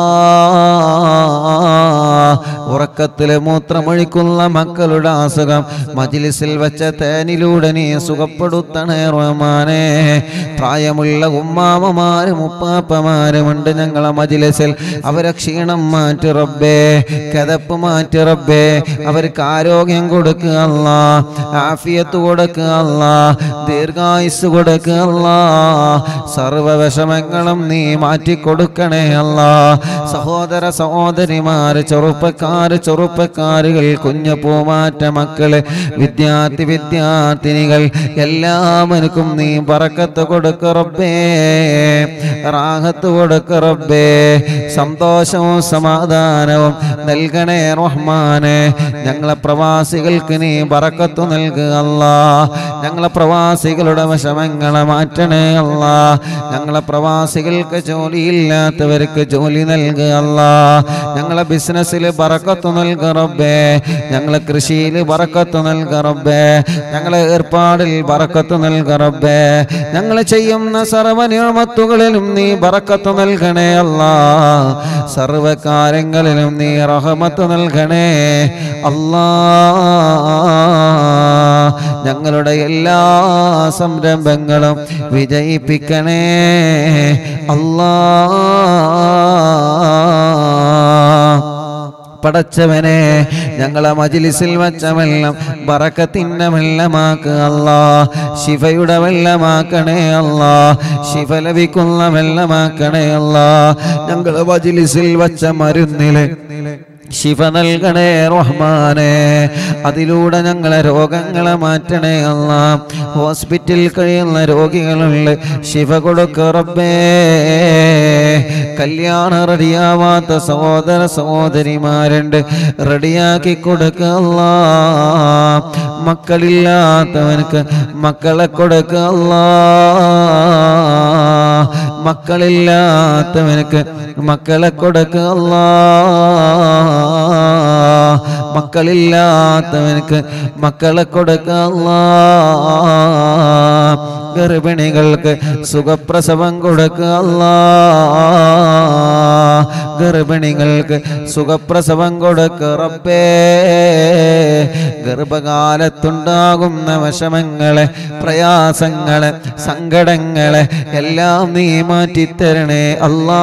ഉറക്കത്തില് മൂത്രമൊഴിക്കുന്ന മക്കളുടെ അസുഖം മജ്ലിസിൽ വെച്ച തേനിലൂടെ നീ സുഖപ്പെടുത്തണേ റഹ്മാനേ. പ്രായമുള്ള ഉമ്മാമമാരും ഉപ്പാപ്പമാരുമുണ്ട് ഞങ്ങളെ മജ്ലിസിൽ, അവരെ ക്ഷീണം മാറ്റി റബ്ബേ, കദപ്പ് മാറ്റി റബ്ബേ, അവർക്ക് ആരോഗ്യം കൊടുക്കുക അല്ലാ, ആഫിയത്ത് കൊടുക്കുക അല്ലാ, ദീർഘായുസ് കൊടുക്കുക അല്ലാ, സർവ വിഷമങ്ങളും നീ മാറ്റിക്കൊടുക്കണേ അല്ലാ. സഹോദര സഹോദരിമാര്, ചെറുപ്പക്കാര് ചെറുപ്പക്കാരുകൾ, കുഞ്ഞു പൂമാറ്റ മക്കള്, വിദ്യാർത്ഥി വിദ്യാർത്ഥിനികൾ എല്ലാവർക്കും നീ ബറക്കത്ത് കൊടുക്ക റബ്ബേ, റാഹത്ത് കൊടുക്ക റബ്ബേ, സന്തോഷവും സമാധാനവും നൽകണേ റഹ്മാനെ. ഞങ്ങളെ പ്രവാസികൾക്ക് നീ ബറക്കത്ത് നൽകുക അല്ലാ. ഞങ്ങളെ പ്രവാസികളുടെ വിഷമങ്ങളെ മാറ്റണേ അല്ലാ. ഞങ്ങളെ പ്രവാസികൾക്ക് ജോലിയില്ലാത്തവർക്ക് ജോലി നൽകുക അല്ലാ. ഞങ്ങളെ ബിസിനസ്സിൽ ബറക്കത്ത് നൽകുക റബ്ബേ, ഞങ്ങളെ കൃഷിയിൽ ബറക്കത്ത് നൽകുക റബ്ബേ, ഞങ്ങളെ ഏർപ്പാടിൽ ബറക്കത്ത് നൽകുക റബ്ബേ, ഞങ്ങൾ ചെയ്യുന്ന സർവ്വ നിഅമത്തുകളിലും നീ ബറക്കത്ത് നൽകണേ അല്ലാ. സർവ്വ കാര്യങ്ങളിലും നീ റഹ്മത്ത് നൽകണേ അല്ലാ. ഞങ്ങളുടെ എല്ലാ സംരംഭങ്ങളും വിജയിപ്പിക്കണേ അല്ലാ. പടച്ചവനെ ഞങ്ങളെ മജ്ലിസിൽ വച്ച വെള്ളം ബറക്കത്തിന്റെ വെള്ളമാക്കുക അല്ലാ. ശിഫയുടെ വെള്ളമാക്കണേ അല്ലാ. ശിഫ ലഭിക്കുന്ന വെള്ളമാക്കണേ അല്ലാ. ഞങ്ങളെ മജ്ലിസിൽ വച്ച മരുന്നില് ശിഫ നൽകണേ റഹ്മാനെ. അതിലൂടെ ഞങ്ങളെ രോഗങ്ങളെ മാറ്റണേ അല്ലാ. ഹോസ്പിറ്റലിൽ കഴിയുന്ന രോഗികളുണ്ട്, ശിഫ കൊടുക്ക റബ്ബേ. കല്യാണം റെഡിയാവാത്ത സഹോദര സഹോദരിമാരുണ്ട്, റെഡിയാക്കി കൊടുക്ക അല്ലാ. മക്കളില്ലാത്തവനക്ക് മക്കളെ കൊടുക്ക അല്ലാ. മക്കളില്ലാത്തവനക്ക് മക്കളെ കൊടുക്ക അല്ലാ. മക്കളില്ലാത്തവനക്ക് മക്കളെ കൊടുക്ക അല്ലാ. ഗർഭിണികൾക്ക് സുഖപ്രസവം കൊടുക്ക അല്ലാ. ഗർഭിണികൾക്ക് സുഖപ്രസവം കൊടുക്ക റബ്ബേ. ഗർഭകാലത്തുണ്ടാകുന്ന വിഷമങ്ങളെ, പ്രയാസങ്ങളെ, സങ്കടങ്ങളെ എല്ലാം നീ മാറ്റിത്തരണേ അല്ലാ.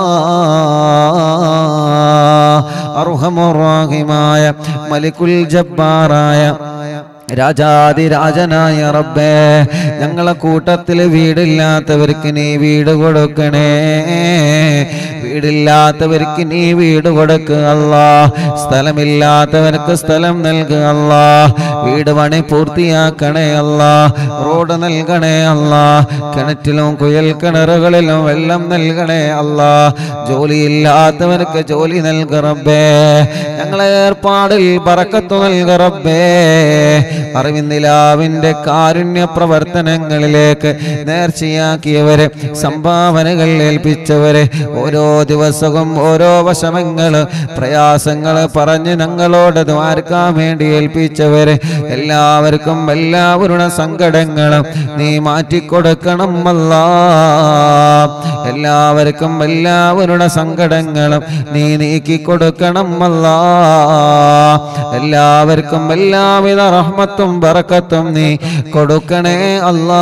അർഹമുർ റഹീമായ മലിക്കുൽ ജബ്ബാറായ രാജാതിരാജനായ റബ്ബേ, ഞങ്ങളെ കൂട്ടത്തിൽ വീടില്ലാത്തവർക്ക് നീ വീട് കൊടുക്കണേ. വീടില്ലാത്തവർക്ക് നീ വീട് കൊടുക്കുക അല്ലാ. സ്ഥലമില്ലാത്തവർക്ക് സ്ഥലം നൽകുക അല്ലാ. വീട് പണി പൂർത്തിയാക്കണേ അല്ലാ. റോഡ് നൽകണേ അല്ലാ. കിണറ്റിലും കുയൽ കിണറുകളിലും വെള്ളം നൽകണേ അല്ലാ. ജോലിയില്ലാത്തവർക്ക് ജോലി നൽകുക റബ്ബേ. ഞങ്ങളെ ഏർപ്പാടിൽ ബറക്കത്ത് നൽകുക റബ്ബേ. അറിവിന്ദിലാവിന്റെ കാരുണ്യ പ്രവർത്തനങ്ങളിലേക്ക് നേർച്ചയാക്കിയവരെ, സംഭാവനകൾ ഏൽപ്പിച്ചവരെ, ഓരോ ദിവസവും ഓരോ വിഷമങ്ങള് പ്രയാസങ്ങള് പറഞ്ഞ് ഞങ്ങളോട് ദ്വാരക്കാൻ വേണ്ടി ഏൽപ്പിച്ചവരെ എല്ലാവർക്കും എല്ലാവരുടെ സങ്കടങ്ങളും നീ മാറ്റിക്കൊടുക്കണം അല്ലാ. എല്ലാവർക്കും എല്ലാവരുടെ സങ്കടങ്ങളും നീ നീക്കിക്കൊടുക്കണം അല്ലാ. എല്ലാവർക്കും എല്ലാവിധ റഹ്മത്തും ബറക്കത്തും നീ കൊടുക്കണേ അല്ലാ.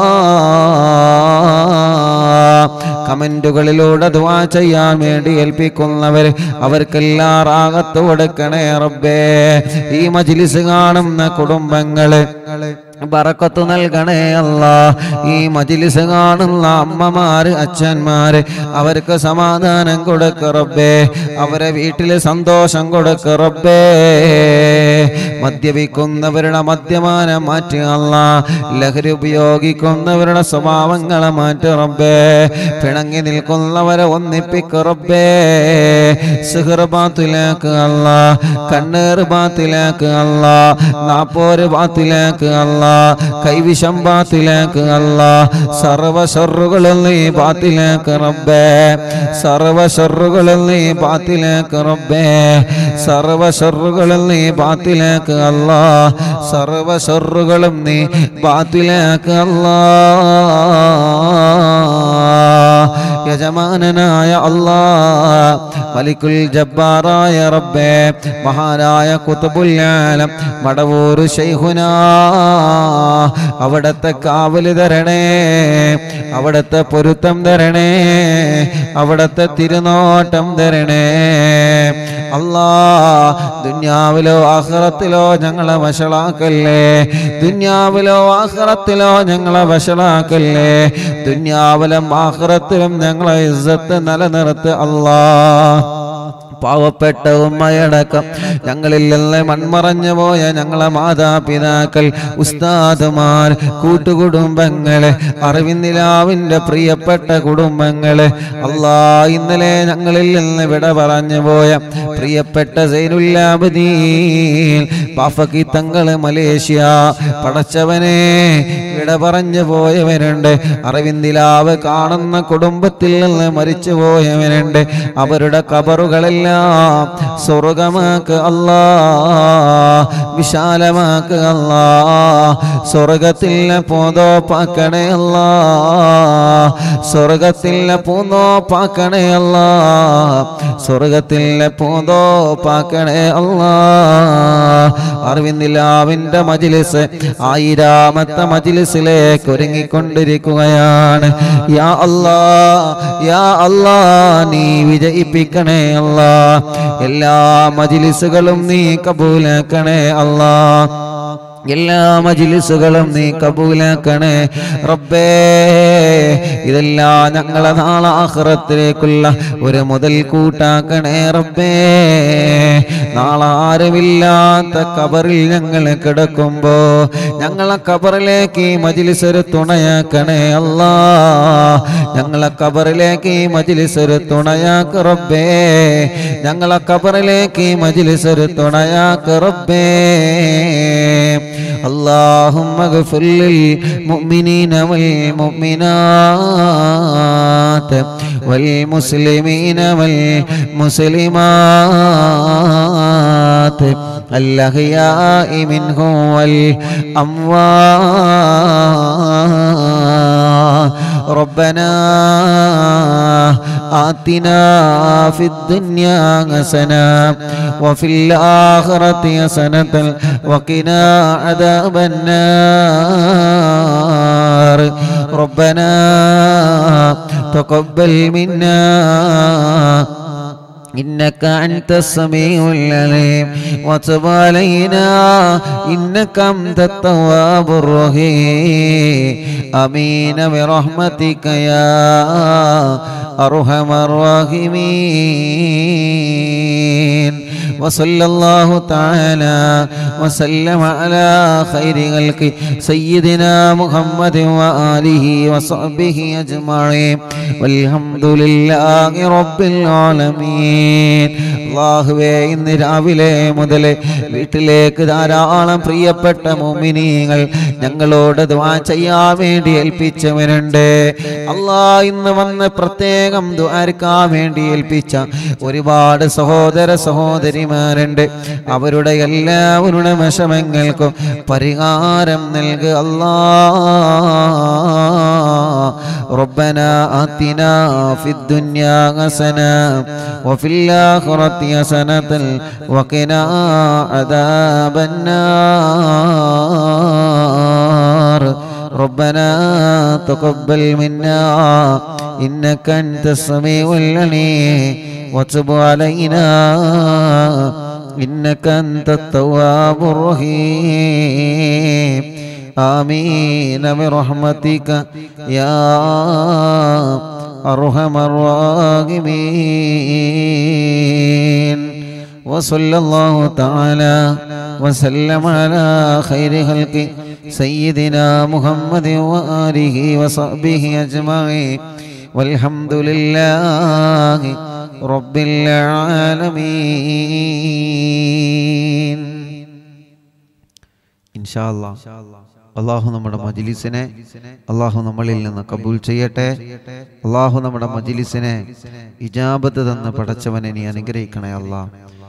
കമന്റുകളിലൂടെ ദുആ ചെയ്യാൻ വേണ്ടി ഏൽപ്പിക്കുന്നവർ അവർക്കെല്ലാം റാഹത്ത് കൊടുക്കണേ റബ്ബേ. ഈ മജ്ലിസ് കാണുന്ന കുടുംബങ്ങള് ബറക്കത്ത് നൽകണേ അല്ലാ. ഈ മജ്ലിസ് കാണുന്ന അമ്മമാര്, അച്ഛന്മാര് അവർക്ക് സമാധാനം കൊടുക്ക റബ്ബേ. അവരെ വീട്ടില് സന്തോഷം കൊടുക്ക റബ്ബേ. മദ്യപിക്കുന്നവരുടെ മദ്യപാനം മാറ്റി അല്ലാ. ലഹരി ഉപയോഗിക്കുന്നവരുടെ സ്വഭാവങ്ങളെ മാറ്റി റബ്ബേ. പിണങ്ങി നിൽക്കുന്നവരെ ഒന്നിപ്പിക്ക റബ്ബേ. സിഹ്ർ ബാത്തിലാക്ക് അല്ലാ. കണ്ണേർ ബാത്തിലാക്ക് അല്ലാ. നാപ്പോര് ബാത്തിലാക്ക് അല്ലാ. കൈവിഷം ബാത്തിലാക്ക് അല്ലാ സർവ ശർറുകളിൽ നീ ബാത്തിലാക്ക് റബ്ബേ സർവ ശർറുകളിൽ നീ ബാത്തിലാക്ക് റബ്ബേ സർവ ശർറുകളിൽ നീ ബാത്തിലാക്ക് അല്ലാ സർവ ശർറുകളും നീ ബാത്തിലാക്ക് അല്ലാ യജമാനനായ അല്ലാ മലിക്കുൽ ജബ്ബാറായ റബ്ബേ മഹാനായ ഖുത്ബുൽ ആലം മടവൂർ ശൈഖുനാ അവിടത്തെ കാവല് തരണേ അവിടത്തെ പൊരുത്തം തരണേ അവിടത്തെ തിരുനോട്ടം തരണേ അല്ലാ ദുനിയാവിലോ ആഖിറത്തിലോ ഞങ്ങളെ വശളാക്കല്ലേ ദുനിയാവിലോ ആഖിറത്തിലോ ഞങ്ങളെ വശളാക്കല്ലേ ദുനിയാവിലും ആഖിറത്തിലും ഞങ്ങളെ ഇസ്സത്ത് നിലനിർത്ത് അല്ലാ പാവപ്പെട്ട ഉമ്മയടക്കം ഞങ്ങളിൽ നിന്ന് മൺമറഞ്ഞു പോയ ഞങ്ങളെ മാതാപിതാക്കൾ ഉസ്താദുമാർ കൂട്ടുകുടുംബങ്ങളെ അറിവിന്ദിലാവിൻ്റെ പ്രിയപ്പെട്ട കുടുംബങ്ങളെ അല്ലാ ഇന്നലെ ഞങ്ങളിൽ നിന്ന് വിട പറഞ്ഞു പോയ പ്രിയപ്പെട്ട സൈനുല്ലാബദീൻ പാഫക്കി തങ്ങള് മലേഷ്യ പടച്ചവനെ വിട പറഞ്ഞു പോയവരുണ്ട് അറിവിന്ദിലാവ് കാണുന്ന കുടുംബത്തിൽ നിന്ന് മരിച്ചു പോയവരുണ്ട് അവരുടെ ഖബറുകളെല്ലാം സ്വർഗമാക്ക് അല്ലാ വിശാലമാക്ക് അല്ലാ സ്വർഗത്തിലെ പൂന്തോപ്പാക്കണേ അല്ലാ സ്വർഗത്തിലെ പൂന്തോപ്പാക്കണേ അല്ലാ സ്വർഗത്തിലെ പൂന്തോപ്പാക്കണേ അല്ലാ അറിവിന്ദിലാവിൻ്റെ മജ്ലിസ് ആയിരാമത്തെ മജ്ലിസിലേക്ക് ഒരുങ്ങിക്കൊണ്ടിരിക്കുകയാണ് യാ അല്ലാ യാ അല്ലാ നീ വിജയിപ്പിക്കണേ അല്ലാ എല്ലാ മജ്ലിസുകളും നീ കബൂലാക്കണേ അല്ലാ എല്ലാ മജ്ലിസുകളും നീ കബൂലാക്കണേ റബ്ബേ ഇതെല്ലാം ഞങ്ങളെ നാളെ ആഖിറത്തിലേക്കുള്ള ഒരു മുതൽ കൂട്ടാക്കണേ റബ്ബേ നാളെ ആരുമില്ലാത്ത ഖബറിൽ ഞങ്ങൾ കിടക്കുമ്പോ ഞങ്ങളെ ഖബറിലേക്ക് ഈ മജ്ലിസ് ഒരു തുണയാക്കണേ അല്ലാ ഞങ്ങളെ ഖബറിലേക്ക് ഈ മജ്ലിസ് ഒരു തുണയാക്ക് റബ്ബേ ഞങ്ങളെ ഖബറിലേക്ക് ഈ മജ്ലിസ് ഒരു തുണയാക്ക് റബ്ബേ اللهم اغفر للمؤمنين والمؤمنات والمسلمين والمسلمات الأحياء منهم والأموات ربنا آتنا في الدنيا حسنة وفي الآخرة حسنة وقنا عذاب النار ربنا تقبل منا إنك أنت السميع العليم وتب علينا إنك أنت التواب الرحيم آمين برحمتك يا أرحم الراحمين وصلى الله تعالى وسلم على خير خلق سيدنا محمد وآله وصحبه أجمعين والحمد لله رب العالمين അല്ലാഹുവേ ഇന്ന് രാവിലെ മുതൽ വീട്ടിലേക്ക് ധാരാളം പ്രിയപ്പെട്ട മുഅ്മിനീങ്ങൾ ഞങ്ങളോട് ദുആ ചെയ്യാൻ വേണ്ടി ഏൽപ്പിച്ചവരുണ്ട് അല്ലാഹ് ഇന്ന് വന്ന് പ്രത്യേകം ദുആർക്കാൻ വേണ്ടി ഏൽപ്പിച്ച ഒരുപാട് സഹോദര സഹോദരിമാരുണ്ട് അവരുടെ എല്ലാവരുടെ വിഷമങ്ങൾക്കും പരിഹാരം നൽകുക അല്ലാഹ് റബ്ബനാ ആതിനാ ഫിദ് ദുനിയാ ഹസന വഫിൽ ആഖിറതി ഹസനതൻ വഖിനാ അദാബൻ നാർ ربنا تقبل منا إنك أنت السميع العليم وتب علينا إنك أنت التواب الرحيم آمين برحمتك يا أرحم الراحمين وصلى الله تعالى وسلم على خير خلق سيدنا محمد وآله وصحبه أجمعين والحمد لله رب العالمين إن شاء الله അള്ളാഹു നമ്മുടെ മജ്ലിസിനെ അള്ളാഹു നമ്മളിൽ നിന്ന് കബൂൽ ചെയ്യട്ടെ. അള്ളാഹു നമ്മുടെ മജ്ലിസിനെ ഇജാബത്ത് തന്ന് പടച്ചവനെ നീ അനുഗ്രഹിക്കണേ അല്ലാ.